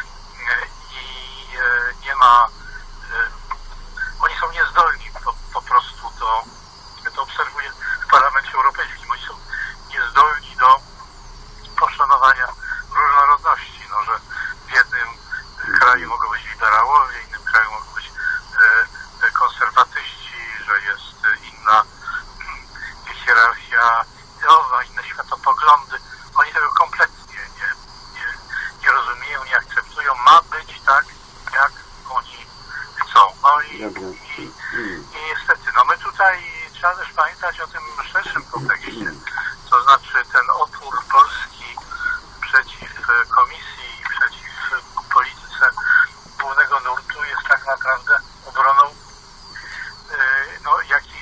i nie ma, oni są niezdolni po prostu to obserwuję w Parlamencie Europejskim, oni są niezdolni do poszanowania różnorodności, no, że w jednym kraju mogą być liberałowie, w innym kraju mogą być konserwatyści, że jest inna hierarchia ideowa, inne światopoglądy. Oni tego kompletnie nie rozumieją, nie akceptują. Ma być tak, jak oni chcą. No i niestety, no my tutaj trzeba też pamiętać o tym szerszym kontekście. To znaczy ten opór Polski przeciw Komisji i przeciw polityce Głównego Nurtu jest tak naprawdę obroną, no, jak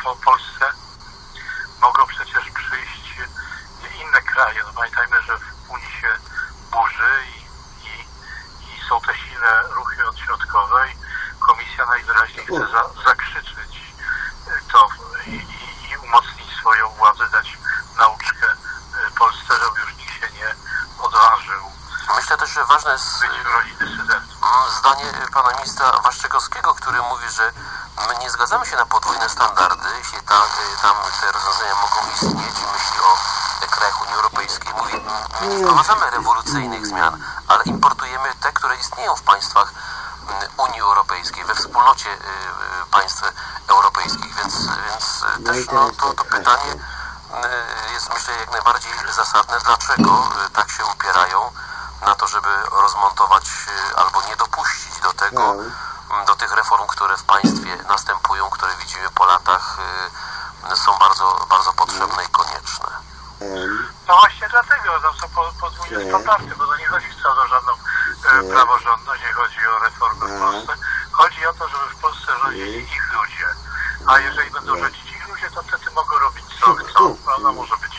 po Polsce mogą przecież przyjść inne kraje. No pamiętajmy, że w Unii się burzy i są te silne ruchy odśrodkowe i Komisja najwyraźniej chce zakrzyczeć to i umocnić swoją władzę, dać nauczkę Polsce, żeby już nikt się nie odważył. Myślę też, że ważne jest być w roli dysydentów. Zdanie pana ministra Waszczykowskiego, który mówi, że my nie zgadzamy się na podwójne standardy, jeśli tam te rozwiązania mogą istnieć, i myśli o krajach Unii Europejskiej. Mówi, my nie wprowadzamy rewolucyjnych zmian, ale importujemy te, które istnieją w państwach Unii Europejskiej, we wspólnocie państw europejskich, więc też to pytanie jest, myślę, jak najbardziej zasadne. Dlaczego tak się upierają na to, żeby rozmontować albo nie dopuścić do tego, do tych reform, które w państwie następują, które widzimy po latach, są bardzo, bardzo potrzebne i konieczne. No właśnie dlatego, tam są podwójne standardy, bo to nie chodzi wcale o żadną praworządność, nie chodzi o reformę w Polsce. Chodzi o to, żeby w Polsce rządzili ich ludzie. A jeżeli będą rządzić ich ludzie, to wtedy mogą robić co chcą. Prawda? Może być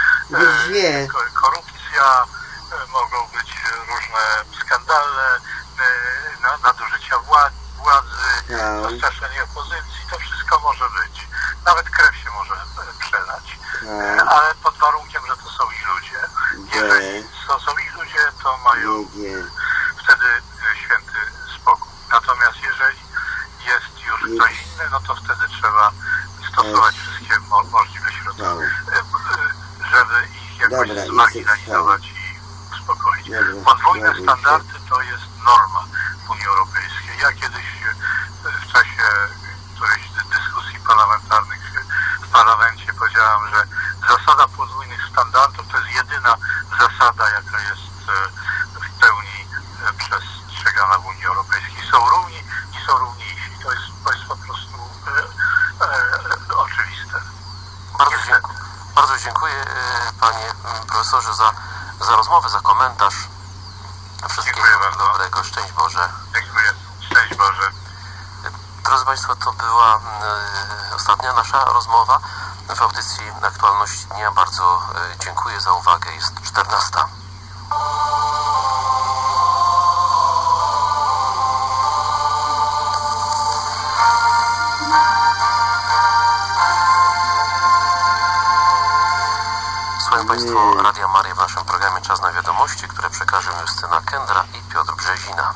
korupcja, mogą być różne skandale, nadużycia władzy, zastraszenie opozycji. To wszystko może być. Nawet krew się może przelać. Ale pod warunkiem, że to są ich ludzie. Jeżeli to są ich ludzie, to mają wtedy święty spokój. Natomiast jeżeli jest już ktoś inny, no to wtedy trzeba stosować wszystkie możliwe środki, żeby ich jakoś zmarginalizować i uspokoić. Podwójne standardy to jest norma w Unii Europejskiej. Ja kiedyś w czasie którejś dyskusji parlamentarnych w parlamencie powiedziałem, że zasada podwójnych standardów to jest jedyna zasada, jaka jest w pełni przestrzegana w Unii Europejskiej. Są równi i są równiejsi. To jest po prostu oczywiste. Bardzo dziękuję, panie profesorze, za rozmowę, za komentarz. Wszystkiego dobrego. Szczęść Boże. Dziękuję. Szczęść Boże. Drodzy Państwo, to była ostatnia nasza rozmowa w audycji Aktualności Dnia. Bardzo dziękuję za uwagę. Jest 14. Słuchają Państwo Radia Maria w naszym programie Czas na Wiadomości, które przekażą Justyna Kędra i Piotr Brzezina.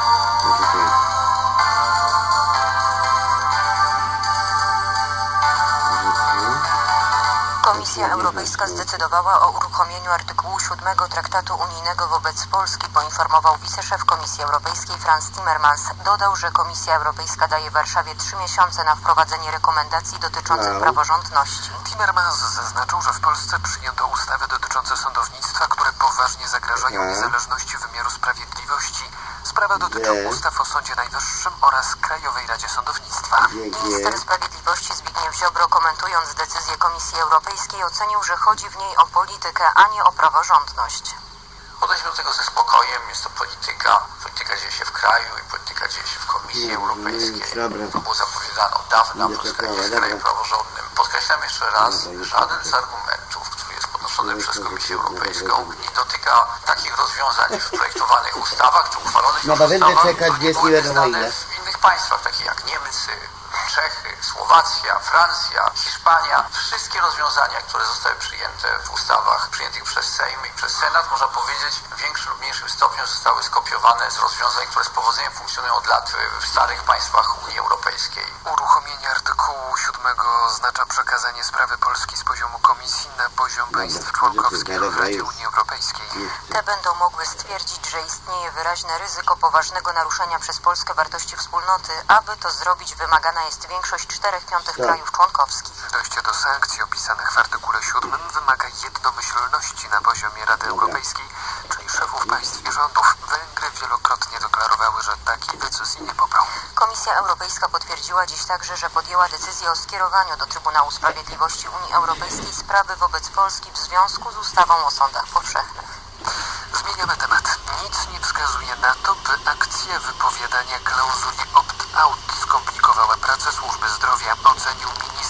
Komisja Europejska zdecydowała o uruchomieniu artykułu 7 Traktatu Unijnego wobec Polski, poinformował wiceszef Komisji Europejskiej Frans Timmermans. Dodał, że Komisja Europejska daje Warszawie 3 miesiące na wprowadzenie rekomendacji dotyczących praworządności. Timmermans zaznaczył, że w Polsce przyjęto ustawy dotyczące sądownictwa, które poważnie zagrażają niezależności wymiaru sprawiedliwości. Sprawa dotyczy ustaw o Sądzie Najwyższym oraz Krajowej Radzie Sądownictwa. Minister Sprawiedliwości Zbigniew Ziobro, komentując decyzję Komisji Europejskiej, ocenił, że chodzi w niej o politykę, a nie o praworządność. Podejdźmy do tego ze spokojem. Jest to polityka. Polityka dzieje się w kraju i polityka dzieje się w Komisji Europejskiej. To było zapowiedziane od dawna przez kraju praworządnym. Podkreślam jeszcze raz, żaden z argumentów, który jest podnoszony przez Komisję Europejską, nie dotyka takich rozwiązań w projektowanych ustawach czy uchwalonych ustawach, które były znane w innych państwach, takich jak Niemcy, Czechy, Słowacja, Francja, Hiszpania. Wszystkie rozwiązania, które zostały przyjęte w ustawach przyjętych przez Sejm i przez Senat, można powiedzieć, w większym lub mniejszym stopniu zostały skopiowane z rozwiązań, które z powodzeniem funkcjonują od lat w starych państwach Unii Europejskiej. Uruchomienie artykułu 7 oznacza przekazanie sprawy Polski z poziomu Komisji na poziom państw członkowskich w Radzie Unii Europejskiej. Te będą mogły stwierdzić, że istnieje wyraźne ryzyko poważnego naruszenia przez Polskę wartości wspólnoty. Aby to zrobić, wymagana jest większość 4/5 krajów członkowskich. Dojście do sankcji opisanych w artykule 7 wymaga jednomyślności na poziomie Rady Europejskiej, czyli szefów państw i rządów. Węgry wielokrotnie deklarowały, że takiej decyzji nie poprą. Komisja Europejska potwierdziła dziś także, że podjęła decyzję o skierowaniu do Trybunału Sprawiedliwości Unii Europejskiej sprawy wobec Polski w związku z ustawą o sądach powszechnych. Zmieniamy temat. Nic nie wskazuje na to, by akcja wypowiadania klauzuli opt-out skomplikowała pracę służby zdrowia, ocenił minister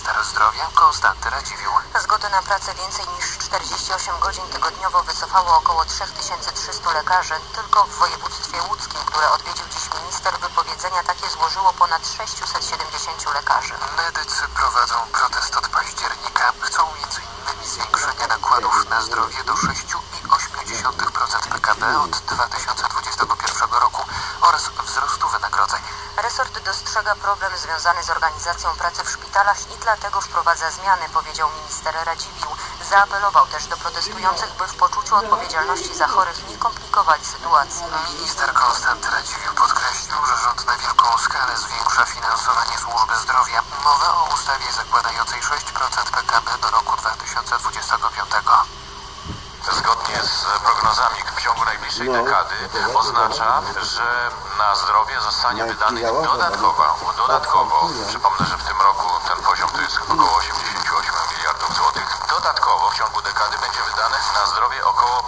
minister zdrowia Konstanty Radziwiłł. Zgodę na pracę więcej niż 48 godzin tygodniowo wycofało około 3300 lekarzy. Tylko w województwie łódzkim, które odwiedził dziś minister, wypowiedzenia takie złożyło ponad 670 lekarzy. Medycy prowadzą protest od października. Chcą m.in. zwiększenia nakładów na zdrowie do 6,8% PKB od 2021 roku oraz wzrostu wynagrodzeń. Resort dostrzega problem związany z organizacją pracy w szpitalach i dlatego wprowadza zmiany, powiedział minister Radziwiłł. Zaapelował też do protestujących, by w poczuciu odpowiedzialności za chorych nie komplikowali sytuacji. Minister Konstanty Radziwiłł podkreślił, że rząd na wielką skalę zwiększa finansowanie służby zdrowia. Mowa o ustawie zakładającej 6% PKB do roku 2025. Zgodnie z prognozami w ciągu najbliższej dekady oznacza, że na zdrowie zostanie wydanych dodatkowo, przypomnę, że w tym roku ten poziom to jest około 88 miliardów złotych, dodatkowo w ciągu dekady będzie wydanych na zdrowie około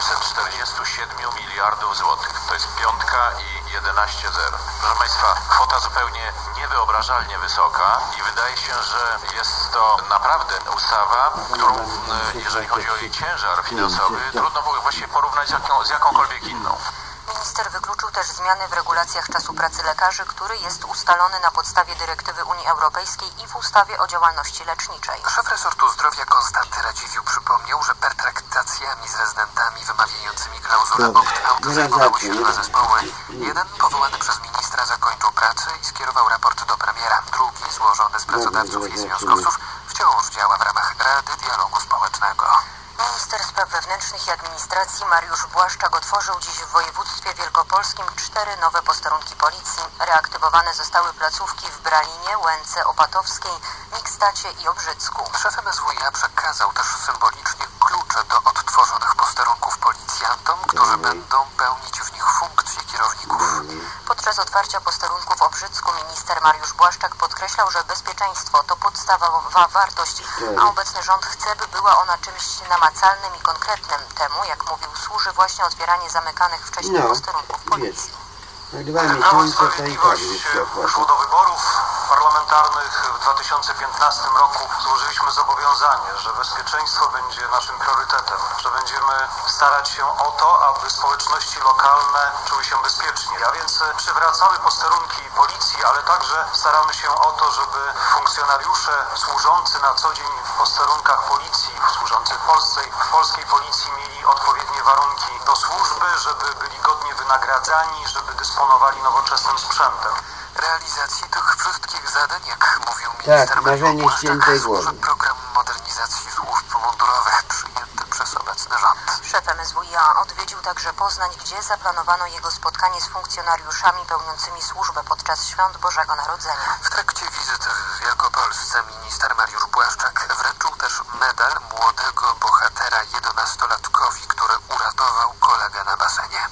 547 miliardów złotych. To jest piątka i 11 zer. Proszę Państwa, kwota zupełnie niewyobrażalnie wysoka i wydaje się, że jest to naprawdę ustawa, którą, jeżeli chodzi o jej ciężar finansowy, trudno było właściwie porównać z jakąkolwiek inną. Minister wykluczył też zmiany w regulacjach czasu pracy lekarzy, który jest ustalony na podstawie dyrektywy Unii Europejskiej i w ustawie o działalności leczniczej. Szef resortu zdrowia Konstanty Radziwiłł przypomniał, że pertraktacjami z rezydentami wymawiającymi klauzulę opt-out zajmowały się dwa zespoły. Jeden, powołany przez ministra, zakończył pracę i skierował raport do premiera. Drugi, złożony z pracodawców i związkowców, wciąż działa w ramach Rady Dialogu Społecznego. Minister Spraw Wewnętrznych i Administracji Mariusz Błaszczak otworzył dziś w województwie wielkopolskim 4 nowe posterunki policji. Reaktywowane zostały placówki w Bralinie, Łęce Opatowskiej, Mikstacie i Obrzycku. Szef MSWiA przekazał też symbolicznie klucze do odtworzonych posterunków policjantom, którzy będą pełnić w nich funkcje kierowników. Podczas otwarcia posterunku w Obrzycku minister Mariusz Błaszczak podkreślał, że bezpieczeństwo to podstawowa wartość, a obecny rząd chce, by była ona czymś namacalnym i konkretnym. Temu, jak mówił, służy właśnie otwieranie zamykanych wcześniej posterunków policji. Prawo i Sprawiedliwość szło do wyborów parlamentarnych w 2015 roku. Złożyliśmy zobowiązanie, że bezpieczeństwo będzie naszym priorytetem, że będziemy starać się o to, aby społeczności lokalne czuły się bezpiecznie. A więc przywracamy posterunki policji, ale także staramy się o to, żeby funkcjonariusze służący na co dzień w posterunkach policji, służący w polskiej policji mieli odpowiednie warunki do służby, żeby byli godnie wynagradzani, żeby dysponowali nowoczesnym sprzętem. Realizacji tych wszystkich zadań, jak mówił minister Mariusz Błaszczak, służy program modernizacji służb mundurowych przyjęty przez obecny rząd. Szef MSWiA odwiedził także Poznań, gdzie zaplanowano jego spotkanie z funkcjonariuszami pełniącymi służbę podczas Świąt Bożego Narodzenia. W trakcie wizyty w Wielkopolsce minister Mariusz Błaszczak wręczył też medal młodego bohatera 11-latkowi, który uratował kolegę na basenie.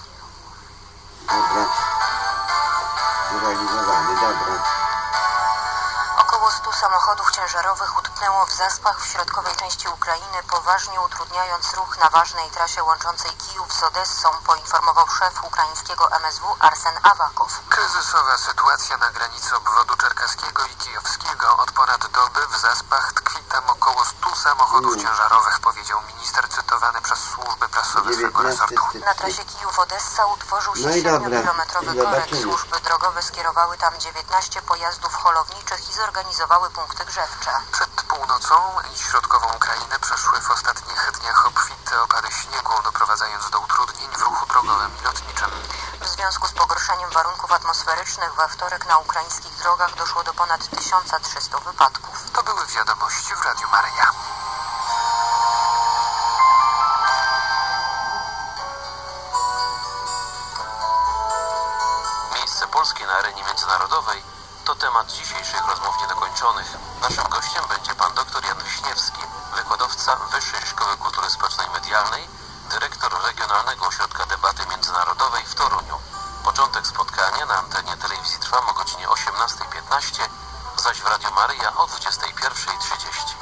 Dobra. Zrealizowany, dobra. Około 100 samochodów ciężarowych utknęło w zaspach w środkowej części Ukrainy, poważnie utrudniając ruch na ważnej trasie łączącej Kijów z Odessą, poinformował szef ukraińskiego MSW Arsen Awakow. Kryzysowa sytuacja na granicy obwodu czerkaskiego i kijowskiego. Od ponad doby w zaspach tkwi tam około 100 samochodów ciężarowych, powiedział minister cytowany przez służby prasowe swego resortu. Na trasie Kijów-Odessa utworzył się 7-kilometrowy korek. Służby drogowe skierowały tam 19 pojazdów holowniczych i zorganizowały punkty grzewcze. Przed północą i środkową Ukrainę przeszły w ostatnich dniach obfite opady śniegu, doprowadzając do utrudnień w ruchu drogowym i lotniczym. W związku z pogorszeniem warunków atmosferycznych we wtorek na ukraińskich drogach doszło do ponad 1300 wypadków. To były wiadomości w Radiu Maryja. Miejsce Polski na arenie międzynarodowej to temat dzisiejszych rozmów niedokończonych. Naszym gościem będzie pan dr Jan Wiśniewski, wykładowca Wyższej Szkoły Kultury Społecznej i Medialnej, dyrektor Regionalnego Ośrodka Debaty Międzynarodowej w Toruniu. Początek spotkania na antenie telewizji Trwam o godzinie 18:15, zaś w Radiu Maryja o 21:30.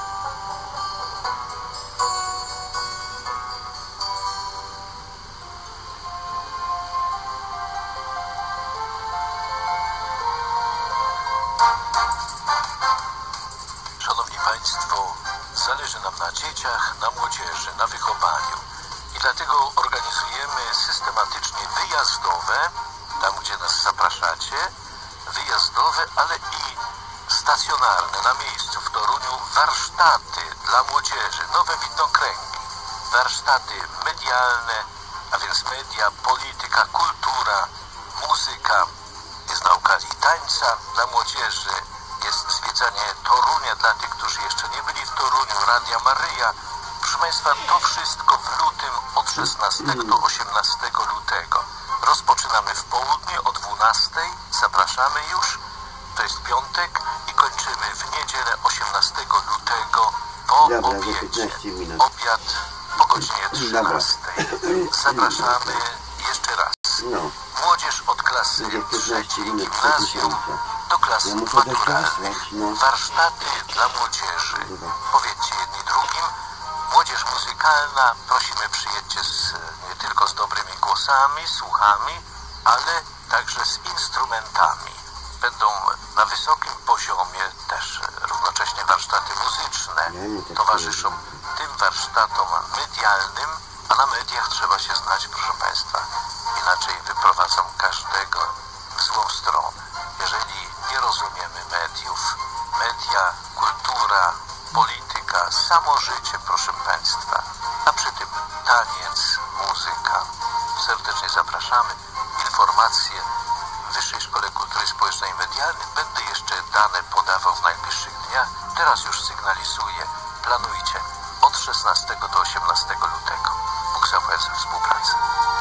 na dzieciach, na młodzieży, na wychowaniu. I dlatego organizujemy systematycznie wyjazdowe, tam gdzie nas zapraszacie, wyjazdowe, ale i stacjonarne na miejscu w Toruniu warsztaty dla młodzieży, nowe widnokręgi, warsztaty medialne, a więc media, polityka, kultura, muzyka, jest nauka i tańca dla młodzieży, jest zwiedzanie Torunia dla tych, którzy jeszcze nie byli w Toruniu, Radia Maryja. Proszę Państwa, to wszystko w lutym od 16 do 18 lutego. Rozpoczynamy w południe o 12, zapraszamy już, to jest piątek i kończymy w niedzielę 18 lutego po obiedzie. Obiad po godzinie 13. Zapraszamy jeszcze raz. Młodzież od klasy 3 gimnazjum do klasy maturalnej. Warsztaty dla młodzieży. Powiedzcie jedni drugim. Młodzież muzykalna, prosimy przyjedźcie nie tylko z dobrymi głosami, słuchami, ale także z instrumentami. Będą na wysokim poziomie też równocześnie warsztaty muzyczne towarzyszą tym warsztatom medialnym, a na mediach trzeba się znać, proszę Państwa. Inaczej wyprowadzą każdego w złą stronę. Jeżeli nie rozumiemy mediów, media, kultura, polityka, samo życie, proszę Państwa, a przy tym taniec, muzyka. Serdecznie zapraszamy. Informacje w Wyższej Szkole Kultury Społecznej i Medialnej będę jeszcze dane podawał w najbliższych dniach. Teraz już sygnalizuję. Planujcie od 16 do 18 lutego. Bóg zapłać za współpracę.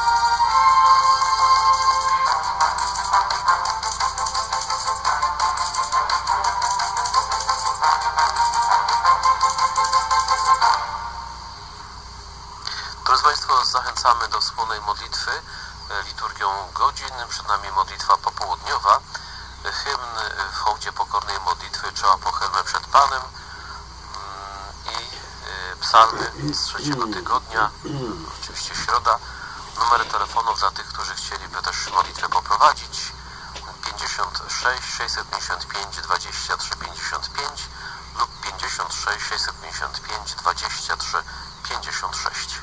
Drodzy Państwo, zachęcamy do wspólnej modlitwy liturgią godzin. Przed nami modlitwa popołudniowa. Hymn w hołdzie pokornej modlitwy Czoła pochylmy przed Panem i psalmy z trzeciego tygodnia, oczywiście środa. Numery telefonów dla tych, którzy chcieliby też modlitwę poprowadzić: 56 655 23 55 lub 56 655 23 56.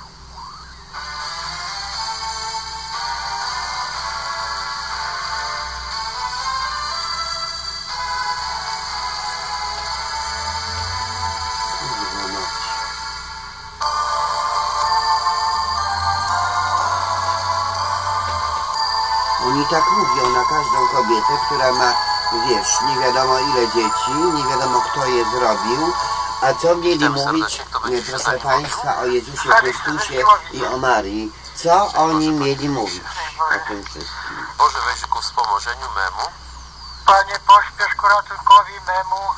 Oni tak mówią na każdą kobietę, która ma, wiesz, nie wiadomo ile dzieci, nie wiadomo kto je zrobił, a co mieli mówić, proszę Państwa, o Jezusie Chrystusie i o Marii. Co oni mieli mówić o tym wszystkim? Boże, weź ku wspomożeniu memu. Panie, pośpiesz ku ratunkowi memu.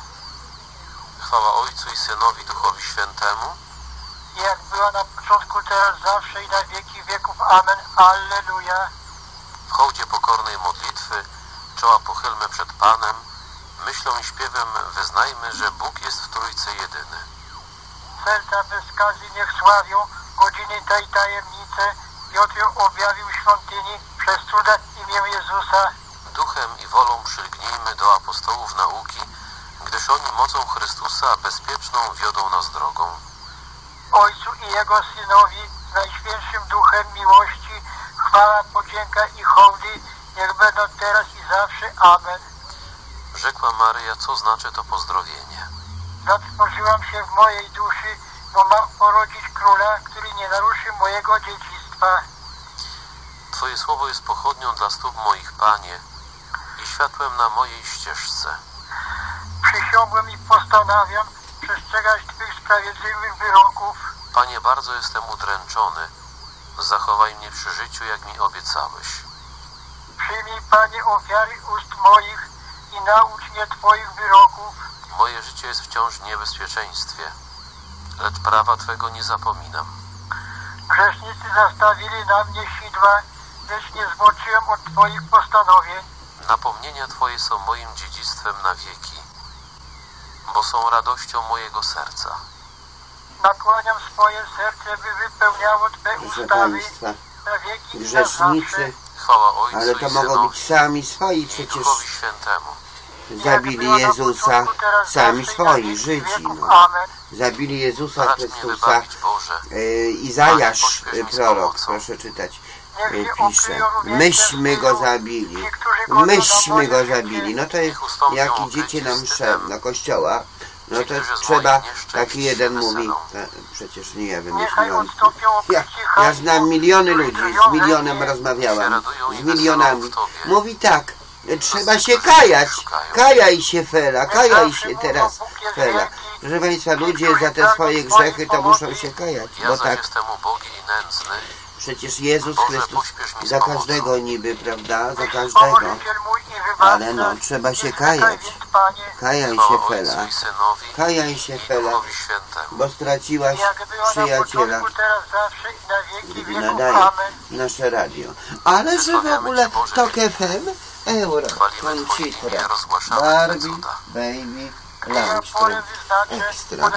Chwała Ojcu i Synowi, Duchowi Świętemu. Jak była na początku, teraz, zawsze i na wieki wieków. Amen. Alleluja. W hołdzie pokornej modlitwy czoła pochylmy przed Panem, myślą i śpiewem wyznajmy, że Bóg jest w Trójcy jedyny. Serca bez skazy niech sławią godziny tej tajemnicy. Piotr ją objawił w świątyni przez cuda imię Jezusa. Duchem i wolą przylgnijmy do apostołów nauki, gdyż oni mocą Chrystusa bezpieczną wiodą nas drogą. Ojcu i Jego Synowi z Najświętszym Duchem miłości chwała, podzięka i hołdy niech będą teraz i zawsze. Amen. Rzekła Maryja, co znaczy to pozdrowienie? Zatrwożyłam się w mojej duszy, bo mam porodzić króla, który nie naruszy mojego dziedzictwa. Twoje słowo jest pochodnią dla stóp moich, Panie, i światłem na mojej ścieżce. Przysiągłem i postanawiam przestrzegać Twych sprawiedliwych wyroków. Panie, bardzo jestem udręczony. Zachowaj mnie przy życiu, jak mi obiecałeś. Przyjmij, Panie, ofiary ust moich i naucz mnie Twoich wyroków. Moje życie jest wciąż w niebezpieczeństwie, lecz prawa Twego nie zapominam. Grzesznicy zastawili na mnie sidła, lecz nie zboczyłem od Twoich postanowień. Napomnienia Twoje są moim dziedzictwem na wieki, bo są radością mojego serca. Nakłaniam swoje serce, by wypełniało Twe ustawy na wieki grzesznicy, Chwała Ojcu ale to i mogą Synowi być sami swoi i przecież. Duchowi Świętemu. zabili Jezusa sami swoi, Żydzi. No. Zabili Jezusa Chrystusa. Izajasz, prorok, proszę czytać, pisze, myśmy go zabili. Myśmy go zabili. No to jest, jak idziecie na mszę, do kościoła, no to trzeba, taki jeden mówi, przecież nie ja wymyśliłem. Ja znam miliony ludzi, z milionem rozmawiałam, z milionami. Mówi tak, trzeba się kajać. Kajaj się, Fela, kajaj się teraz, Fela. Proszę Państwa, ludzie za te swoje grzechy to muszą się kajać, bo tak. Przecież Jezus Chrystus za każdego niby, prawda? Za każdego. Ale no, trzeba się kajać. Kajaj się, Fela. Kajaj się, Fela, bo straciłaś przyjaciela. Nadaje nasze radio. Ale że w ogóle Tok FM, Euro, Conchitra, Barbie, Baby, Langstrom, Ekstra.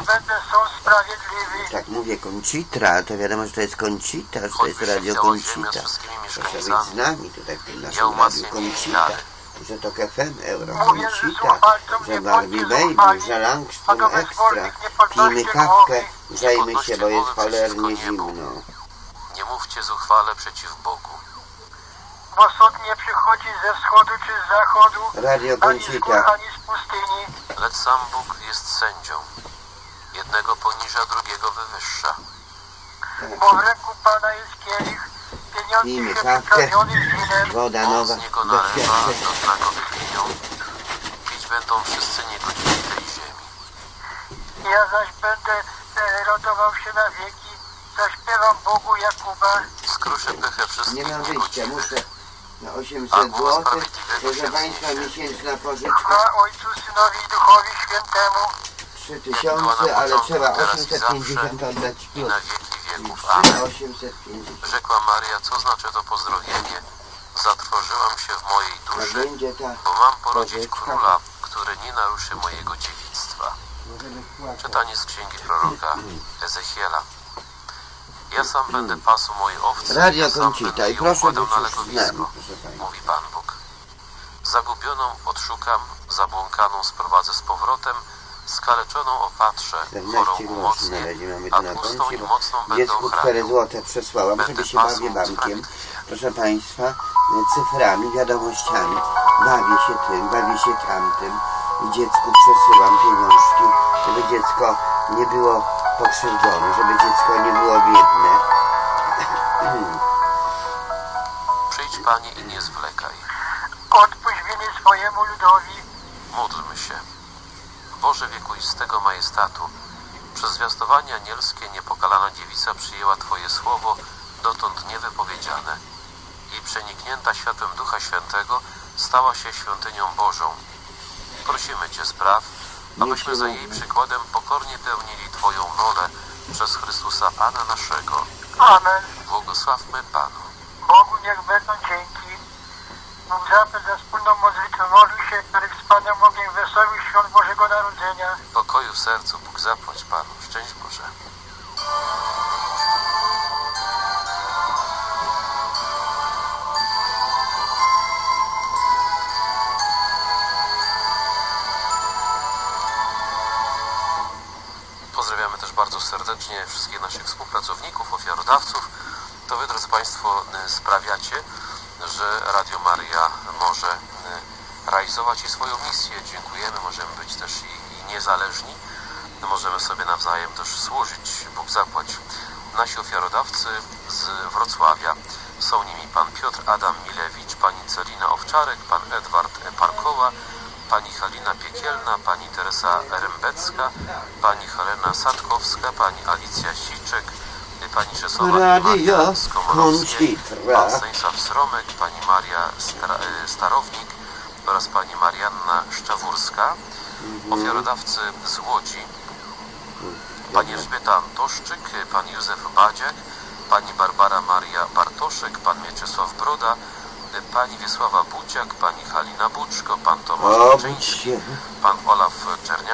Tak mówię, Conchitra, to wiadomo, że to jest Conchita, że to jest radio Conchita. Proszę być z nami tutaj w tym naszym radiu Conchita. Że Tok FM, Euro, Conchita, że Barbie Baby, że Langstrom, Ekstra. Pijmy kawkę, grzejmy się, bo jest cholernie zimno. Nie mówcie zuchwale przeciw Bogu. Bo sąd nie przychodzi ze wschodu czy z zachodu, Radio Conchita. ani z pustyni. Lecz sam Bóg jest sędzią. Jednego poniża, drugiego wywyższa. Bo w ręku Pana jest kielich, pieniądze się wypełniony winem. Woda nowa, z niego nalewa, do dna go wypiją. Pić będą wszyscy niegodziwi tej ziemi. Ja zaś będę radował się na wieki, zaśpiewam Bogu Jakuba. Skruszę pychę wszystkich Nie mam wyjścia, niegodziwych. muszę na 800 zł, proszę Państwa, miesięczna pożyczka. Chwała Ojcu, Synowi i Duchowi Świętemu. 3000, ale trzeba 850 oddać I plus. na wieki wieków. Amen. 850. Rzekła Maria, co znaczy to pozdrowienie? Zatrwożyłam się w mojej Tak duszy, będzie ta bo mam porodzić pożyczka. króla, który nie naruszy mojego dziewictwa. Czytanie z księgi proroka Ezechiela. Ja sam będę pasł mojej owcy, Radio ja sam Conchita będę i ją proszę układał być na już z nami, legowisko, proszę Państwa. mówi Pan Bóg. Zagubioną odszukam, zabłąkaną sprowadzę z powrotem, skaleczoną opatrzę, chorą 14 groszy na umocnię, razie mamy a tu na tłustą koncie, i bo mocną będę dziecku 4 ochraniał. złote przesłałam, Będę żeby się pasł bawię bankiem. sprawiedliwie. Proszę Państwa, cyframi, wiadomościami. Bawię się tym, bawię się tamtym. I dziecku przesyłam pieniążki, żeby dziecko nie było pokrzywdzone, żeby dziecko nie było biedne. Przyjdź, Panie, i nie zwlekaj. Odpuść winy swojemu ludowi. Módlmy się. Boże wiekuistego majestatu, przez zwiastowanie anielskie niepokalana dziewica przyjęła Twoje słowo, dotąd niewypowiedziane, i przeniknięta światłem Ducha Świętego stała się świątynią Bożą. Prosimy Cię, spraw, abyśmy za jej przykładem pokornie pełnili Twoją wolę przez Chrystusa Pana naszego. Amen. Błogosławmy Panu. Bogu niech będą dzięki. Bóg zapewne za wspólną modlitwę modlił się przed z Panem ogniem wesołych świąt Bożego Narodzenia. Pokoju w sercu Bóg zapłać Panu. Szczęść Boże. Pozdrawiamy też bardzo serdecznie wszystkich naszych współpracowników, ofiarodawców. To Wy, drodzy Państwo, sprawiacie, że Radio Maria może realizować jej swoją misję. Dziękujemy, możemy być też i niezależni. Możemy sobie nawzajem też służyć. Bóg zapłać. Nasi ofiarodawcy z Wrocławia są nimi pan Piotr Adam Milewicz, pani Celina Owczarek, pan Edward Parkowa, pani Halina Piekielna, pani Teresa Rembecka, pani Helena Sadkowska, pani Alicja Siczek, pani Czesława Skomorowski, pan Stanisław Sromek, pani Maria Starownik oraz pani Marianna Szczawórska. Ofiarodawcy z Łodzi: pani Elżbieta Antoszczyk, pan Józef Badziak, pani Barbara Maria Bartoszek, pan Mieczysław Broda, pani Wiesława Buciak, pani Halina Buczko, pan Tomasz Kuczyński, pan Olaf Czerniak.